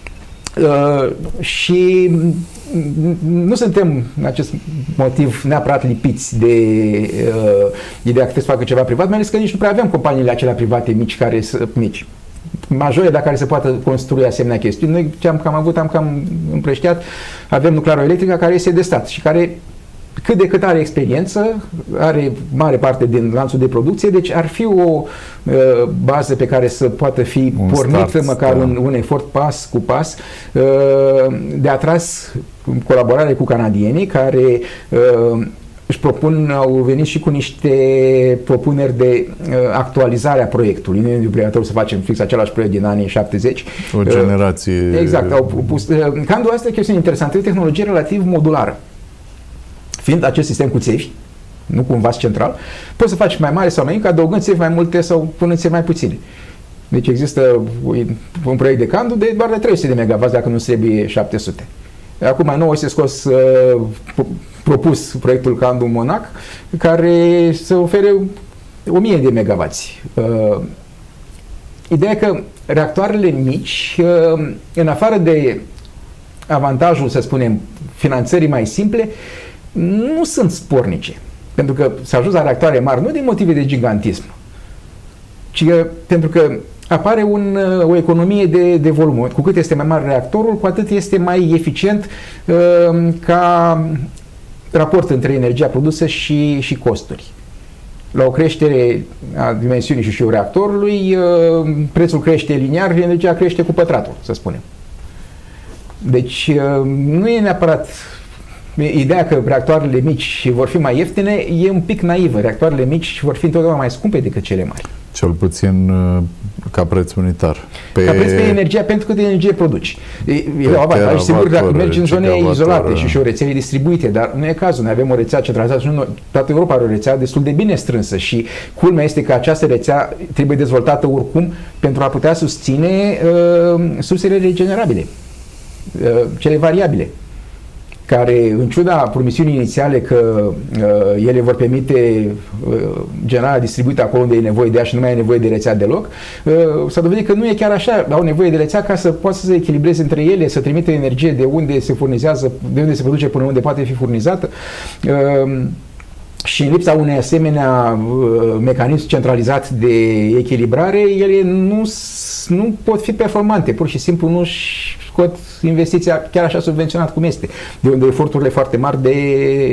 Și nu suntem în acest motiv neapărat lipiți de ideea că trebuie să facă ceva privat, mai ales că nici nu prea avem companiile acelea private mici, majore, dar care se poată construi asemenea chestiuni. Noi ce am cam împrăștiat, avem nuclearul electrică care este de stat și care cât de cât are experiență, are mare parte din lanțul de producție, deci ar fi o bază pe care să poată fi pornită măcar un efort pas cu pas de atras în colaborare cu canadienii care își propun, au venit și cu niște propuneri de actualizare a proiectului. Nu e obligatoriu să facem fix același proiect din anii 70. O generație... Exact. Au propus. Candu asta e o chestiune interesantă. E o tehnologie relativ modulară. Fiind acest sistem cu țevi, nu cu un vas central, poți să faci mai mare sau mai mic, adăugând țevi mai multe sau punând țevi mai puține. Deci există un proiect de Candu de doar de 300 de MW, dacă nu trebuie 700. Acum mai nou este scos propus proiectul Candu Monac, care să ofere 1000 de MW. Ideea că reactoarele mici, în afară de avantajul, să spunem, finanțării mai simple, nu sunt spornice. Pentru că s-a ajuns la reactoare mari, nu din motive de gigantism, ci pentru că apare o economie de volum. Cu cât este mai mare reactorul, cu atât este mai eficient ca raport între energia produsă și costuri. La o creștere a dimensiunii și reactorului, prețul crește liniar, energia crește cu pătratul, să spunem. Deci nu e neapărat ideea că reactoarele mici vor fi mai ieftine, e un pic naivă. Reactoarele mici vor fi întotdeauna mai scumpe decât cele mari. Cel puțin ca preț unitar. Ca preț pe energia, pentru cât de energie produci. E o avantaj, sigur, dacă mergi în zone izolate și o rețele distribuite, dar nu e cazul. Noi avem o rețea centralizată și toată Europa are o rețea destul de bine strânsă și culmea este că această rețea trebuie dezvoltată oricum pentru a putea susține sursele regenerabile, cele variabile, care, în ciuda promisiunii inițiale că ele vor permite generarea distribuită acolo unde e nevoie de ea și nu mai e nevoie de rețea deloc, s-a dovedit că nu e chiar așa. Au nevoie de rețea ca să poată să se echilibreze între ele, să trimită energie de unde se furnizează, de unde se produce până unde poate fi furnizată. Și în lipsa unei asemenea mecanism centralizat de echilibrare, ele nu pot fi performante, pur și simplu nu își scot investiția chiar așa subvenționat cum este, de unde eforturile foarte mari de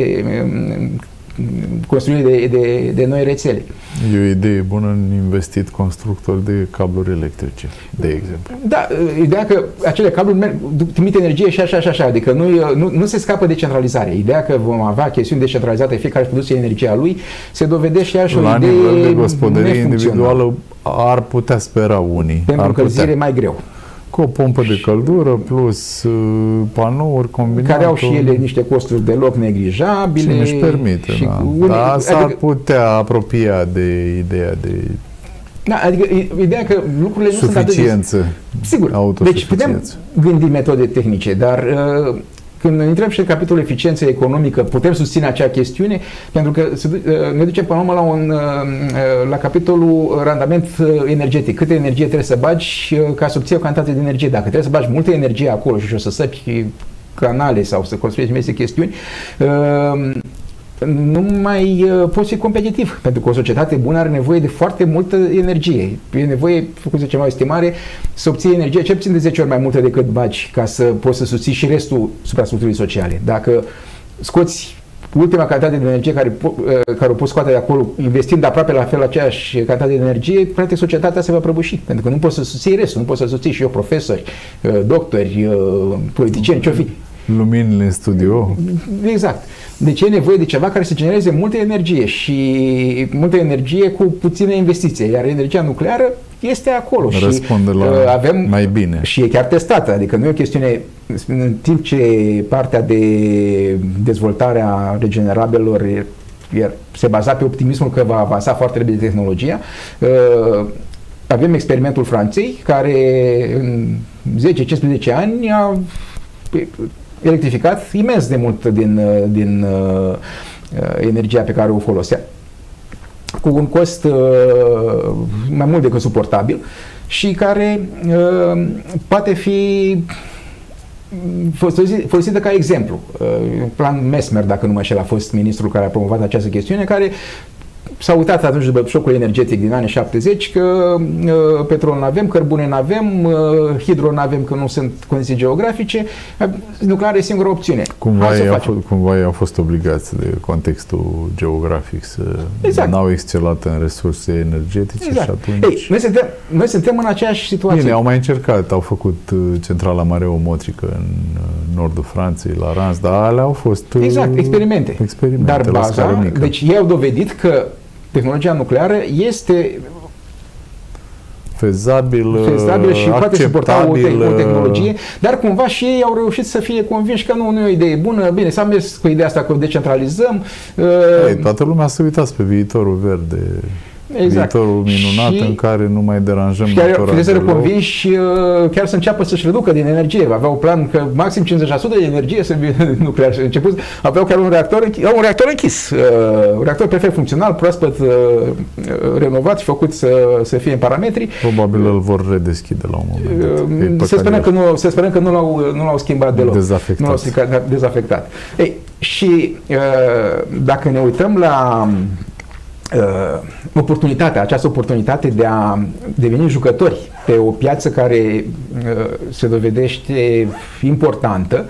construire de noi rețele. E o idee bună în investit constructori de cabluri electrice, de exemplu. Da, ideea că acele cabluri trimit energie și așa și așa, adică nu se scapă de centralizare. Ideea că vom avea chestiuni decentralizate, fiecare își produce energia lui, se dovedește și așa o idee la nivel de gospodărie individuală ar putea spera unii. Pentru încălzire mai greu. Cu o pompă de căldură plus panouri combinate. Care au și ele niște costuri deloc neglijabile. Și nu-și permite. Dar s-ar putea apropia de ideea de adică ideea că lucrurile nu sunt atât de... Sigur. Deci putem gândi metode tehnice, dar când intrăm și în capitolul eficiență economică, putem susține acea chestiune, pentru că ne ducem până la urmă la capitolul randament energetic. Câtă energie trebuie să bagi ca să obții o cantitate de energie. Dacă trebuie să bagi multă energie acolo și o să săpi canale sau să construiești diverse chestiuni, nu mai poți fi competitiv, pentru că o societate bună are nevoie de foarte multă energie. E nevoie, cum zicem, o estimare, să obții energie cel puțin de 10 ori mai multă decât bagi, ca să poți să susții și restul suprastructurii sociale. Dacă scoți ultima cantitate de energie care o poți scoate de acolo, investind aproape la fel aceeași cantitate de energie, practic societatea se va prăbuși, pentru că nu poți să susții restul, nu poți să susții și eu profesori, doctori, politicieni, ce-o fi. Luminile în studio. Exact. Deci e nevoie de ceva care să genereze multă energie și multă energie cu puțină investiție, iar energia nucleară este acolo. Răspunde la avem mai bine. Și e chiar testată, adică nu e o chestiune, în timp ce partea de dezvoltare a regenerabelor se baza pe optimismul că va avansa foarte repede tehnologia, avem experimentul Franței, care în 10-15 ani a electrificat imens de mult din energia pe care o folosea, cu un cost mai mult decât suportabil și care poate fi folosită ca exemplu. Plan Mesmer, dacă nu mă înșel, a fost ministrul care a promovat această chestiune, care s-a uitat atunci după șocul energetic din anii 70 că petrol n-avem, cărbune n-avem, hidro n-avem că nu sunt condiții geografice, nuclear e singura opțiune. Cumva ei au fost obligați de contextul geografic să n-au excelat în resurse energetice și atunci... Ei, noi suntem în aceeași situație. Bine, au mai încercat, au făcut centrala mareomotrică în nordul Franței, la Reims, dar alea au fost experimente. Dar baza, deci ei au dovedit că tehnologia nucleară este fezabilă și poate suporta o tehnologie, dar cumva și ei au reușit să fie convinși că nu e o idee bună. Bine, s-a mers cu ideea asta că o decentralizăm. Toată lumea s-a uitat pe viitorul verde. Exact. Viitorul minunat și în care nu mai deranjăm natura. Și să convinși chiar să înceapă să-și reducă din energie. Aveau plan că maxim 50% de energie să fie nuclear. Și început, aveau chiar un reactor închis. Un reactor perfect funcțional, proaspăt renovat și făcut să fie în parametri. Probabil îl vor redeschide la un moment dat. Să sperăm că nu l-au schimbat deloc. Dezafectat. Nu l-au dezafectat. Ei, și dacă ne uităm la această oportunitate de a deveni jucători pe o piață care se dovedește importantă,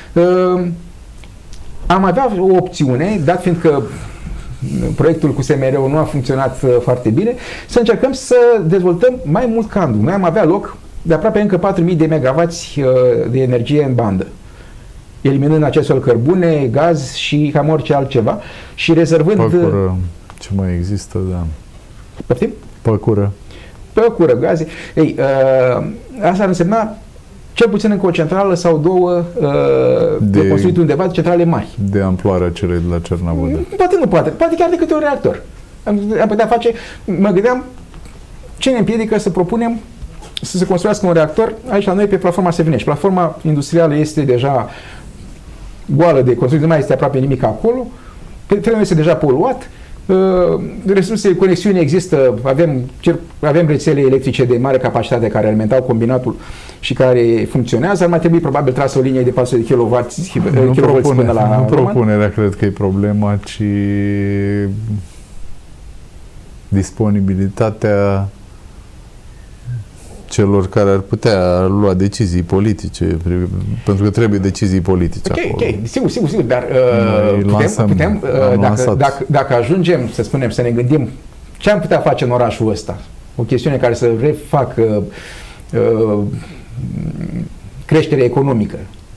am avea o opțiune, dat fiind că proiectul cu SMR-ul nu a funcționat foarte bine, să încercăm să dezvoltăm mai mult candul. Noi am avea loc de aproape încă 4.000 de megawatts de energie în bandă, eliminând acestul cărbune, gaz și cam orice altceva și rezervând... Ce mai există, da. Poftim? Păcură, gaze. Ei, asta ar însemna cel puțin încă o centrală sau două de construit undeva, centrale mari. De amploarea celei de la Cernavudă. Poate nu poate. Poate chiar de câte un reactor. Am putea face, mă gândeam, ce ne împiedică să propunem să se construiască un reactor aici la noi pe platforma Sevinești. Platforma industrială este deja goală de construit, nu mai este aproape nimic acolo. Terenul este deja poluat. Resurse, conexiuni există, avem rețele electrice de mare capacitate care alimentau combinatul și care funcționează. Ar mai trebui probabil trasă o linie de 400 de kV până la Nu propunerea cred că e problema, ci disponibilitatea celor care ar putea lua decizii politice, pentru că trebuie decizii politice acolo. Ok, sigur, dar putem dacă ajungem, să spunem, să ne gândim ce am putea face în orașul ăsta, o chestiune care să refacă creșterea economică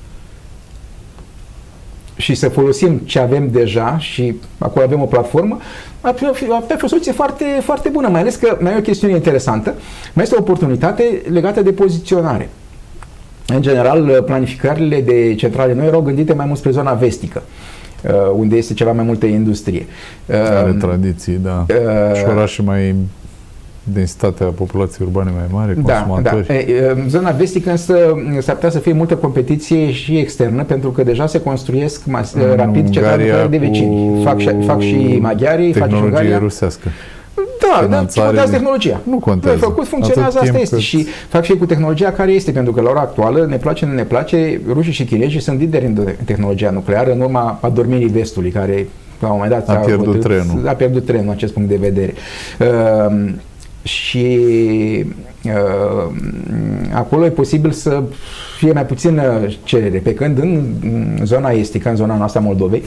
și să folosim ce avem deja și acolo avem o platformă, ar fi o soluție foarte, foarte bună, mai ales că mai e o chestiune interesantă, mai este o oportunitate legată de poziționare. În general, planificările de centrale noi erau gândite mai mult spre zona vestică, unde este ceva mai multă industrie. Are tradiții, da. Și orașe mai densitatea populației urbane mai mare, consumatori. Da. În zona vestică însă s-ar putea să fie multă competiție și externă, pentru că deja se construiesc rapid centrale de vecini. Fac și maghiarii, fac și Ungaria. Rusească. Da, dar ce contează tehnologia? Nu contează. Făcut, funcționează, asta este. Și fac și cu tehnologia care este, pentru că la ora actuală, ne place, nu ne place, rușii și chinezii sunt lideri în tehnologia nucleară, în urma adormirii vestului, care la un moment dat a pierdut trenul în acest punct de vedere. Și acolo e posibil să fie mai puțină cerere, pe când în zona estică, în zona noastră Moldovei,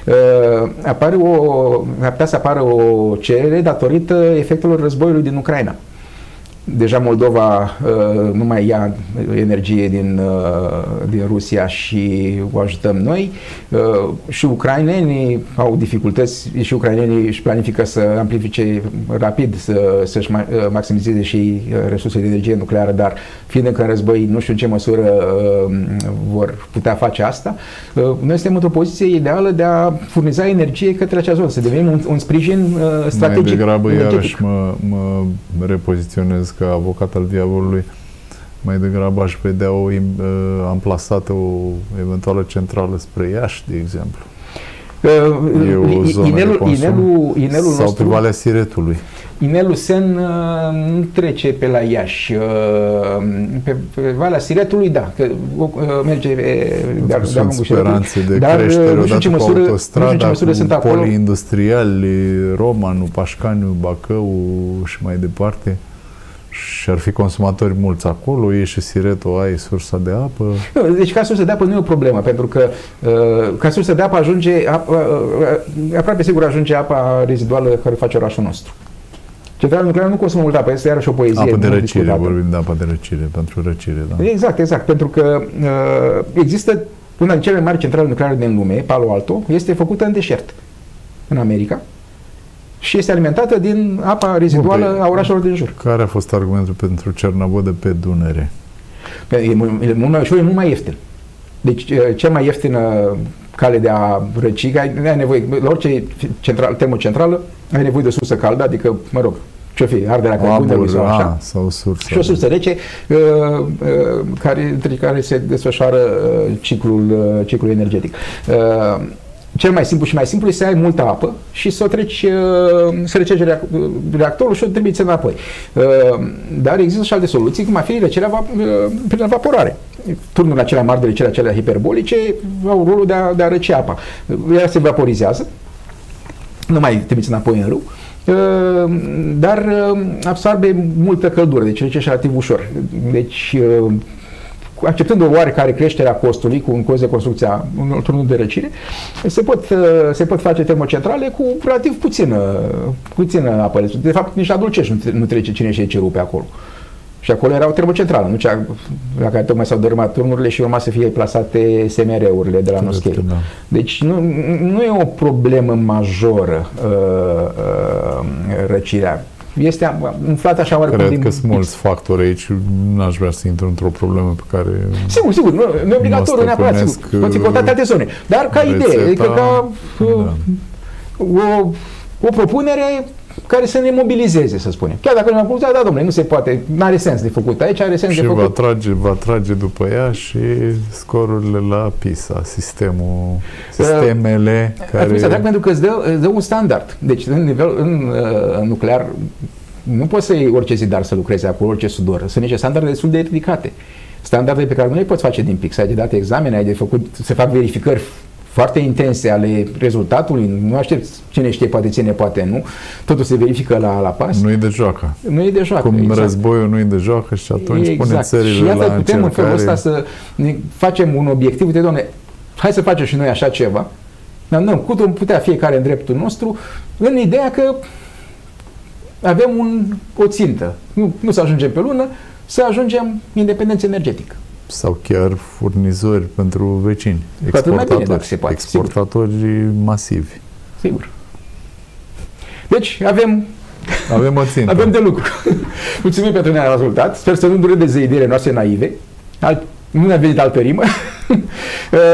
ar putea să apară o cerere datorită efectelor războiului din Ucraina. Deja Moldova nu mai ia energie din Rusia și o ajutăm noi. Și ucrainenii au dificultăți și ucrainenii își planifică să amplifice rapid, să-și maximizeze și resursele de energie nucleară, dar fiind încă în război, nu știu în ce măsură vor putea face asta. Noi suntem într-o poziție ideală de a furniza energie către acea zonă, să devenim un sprijin strategic. Mai degrabă, iarăși mă repoziționez ca avocat al diavolului, mai degrabă aș vedea amplasată o eventuală centrală spre Iași, de exemplu. E o zonă de consum, sau pe Valea Siretului. Inelul Sen nu trece pe la Iași. Pe Valea Siretului, da, că merge de-a lungul speranțe de creștere, odată cu autostrada, cu polii industriali, Romanu, Pașcaniu, Bacău și mai departe. Și ar fi consumatori mulți acolo, e și Siretul, ai sursa de apă. Deci ca sursă de apă nu e o problemă, pentru că ca sursă de apă ajunge, aproape sigur ajunge apa reziduală care face orașul nostru. Centrala nucleară nu consumă multă apă, este iarăși o poezie. Apă de răcire, vorbim de apă de răcire, pentru răcire, da. Exact, pentru că există una din cele mari centrale nucleare din lume, Palo Alto, este făcută în deșert, în America. Și este alimentată din apa reziduală a orașelor din jur. Care a fost argumentul pentru Cernavodă pe Dunăre? E mult mai ușor, e mult mai ieftin. Deci, cea mai ieftină cale de a răci, ai nevoie, la orice termocentrală, ai nevoie de sursă caldă, adică, mă rog, ce-o fi, arderea cărbunelui sau așa. Sau sursă. Și o sursă rece, între care se desfășoară ciclul energetic. Cel mai simplu și mai simplu este să ai multă apă și să o treci, să recegi reactorul și o trimiți înapoi. Dar există și alte soluții, cum ar fi răcirea prin evaporare. Turnurile acelea mari de răcire, acelea hiperbolice, au rolul de a răci apa. Ea se vaporizează, nu mai trimiți înapoi în râu, dar absorbe multă căldură, deci rece relativ ușor. Deci, acceptând o oarecare creștere a costului cu un cost de construcția unor turnuri de răcire, se pot face termocentrale cu relativ puțină apă. De fapt, nici la Dulcești nu trece cine și cerul pe acolo. Și acolo era o termocentrală, nu cea la care tocmai s-au dărâmat turnurile și urma să fie plasate SMR-urile de la Noschei. Da. Deci nu e o problemă majoră răcirea. Este umflat așa oarecum. Cred că sunt mulți factori aici. N-aș vrea să intru într-o problemă pe care... Sigur, nu e obligatoriu neapărat. Pot fi cotate alte zone. Dar ca idee, adică ca o propunere care să ne mobilizeze, să spunem. Chiar dacă nu am pus, da, domnule, nu se poate, n-are sens de făcut aici, are sens de făcut. Și va trage după ea și scorurile la PISA, sistemele care... Pentru că îți dă un standard. Deci, în nuclear, nu poți să iei orice zidar să lucreze acolo, orice sudor. Sunt niște standarde destul de ridicate. Standarde pe care nu le poți face din PIX. Ai de dat examene, ai de făcut, se fac verificări foarte intense ale rezultatului, nu aștepți cine știe, poate ține, poate nu, totul se verifică la pas. Nu e de joacă. Nu e de joacă, cum exact. Războiul nu e de joacă și atunci pune țările și iată, la putem încercare. În felul ăsta să ne facem un obiectiv, uite, doamne, hai să facem și noi așa ceva, dar nu, cum putea fiecare în dreptul nostru, în ideea că avem o țintă, nu să ajungem pe lună, să ajungem independență energetică. Sau chiar furnizori pentru vecini, exportatori masivi. Sigur. Deci avem o țintă. Avem de lucru. Mulțumim pentru ne-a rezultat. Sper să nu dureze ideile noastre naive. Nu ne-a venit altă rimă.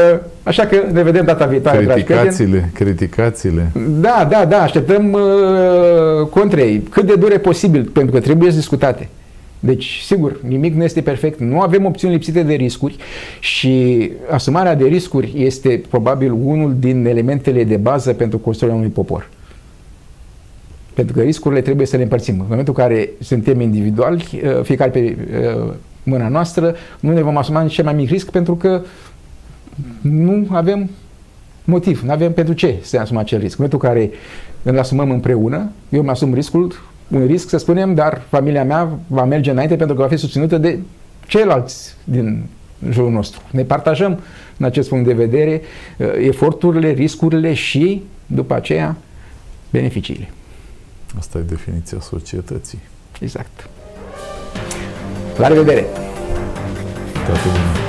Așa că ne vedem data viitoare, dragi prieteni. Criticațiile. Da, așteptăm contrei, cât de dure posibil, pentru că trebuie discutate. Deci, sigur, nimic nu este perfect, nu avem opțiuni lipsite de riscuri și asumarea de riscuri este probabil unul din elementele de bază pentru construirea unui popor. Pentru că riscurile trebuie să le împărțim. În momentul în care suntem individuali, fiecare pe mâna noastră, nu ne vom asuma nici cel mai mic risc pentru că nu avem motiv, nu avem pentru ce să asumăm acel risc. În momentul în care îl asumăm împreună, eu îmi asum un risc, să spunem, dar familia mea va merge înainte pentru că va fi susținută de ceilalți din jurul nostru. Ne partajăm în acest punct de vedere eforturile, riscurile și, după aceea, beneficiile. Asta e definiția societății. Exact. La revedere! Toate bine!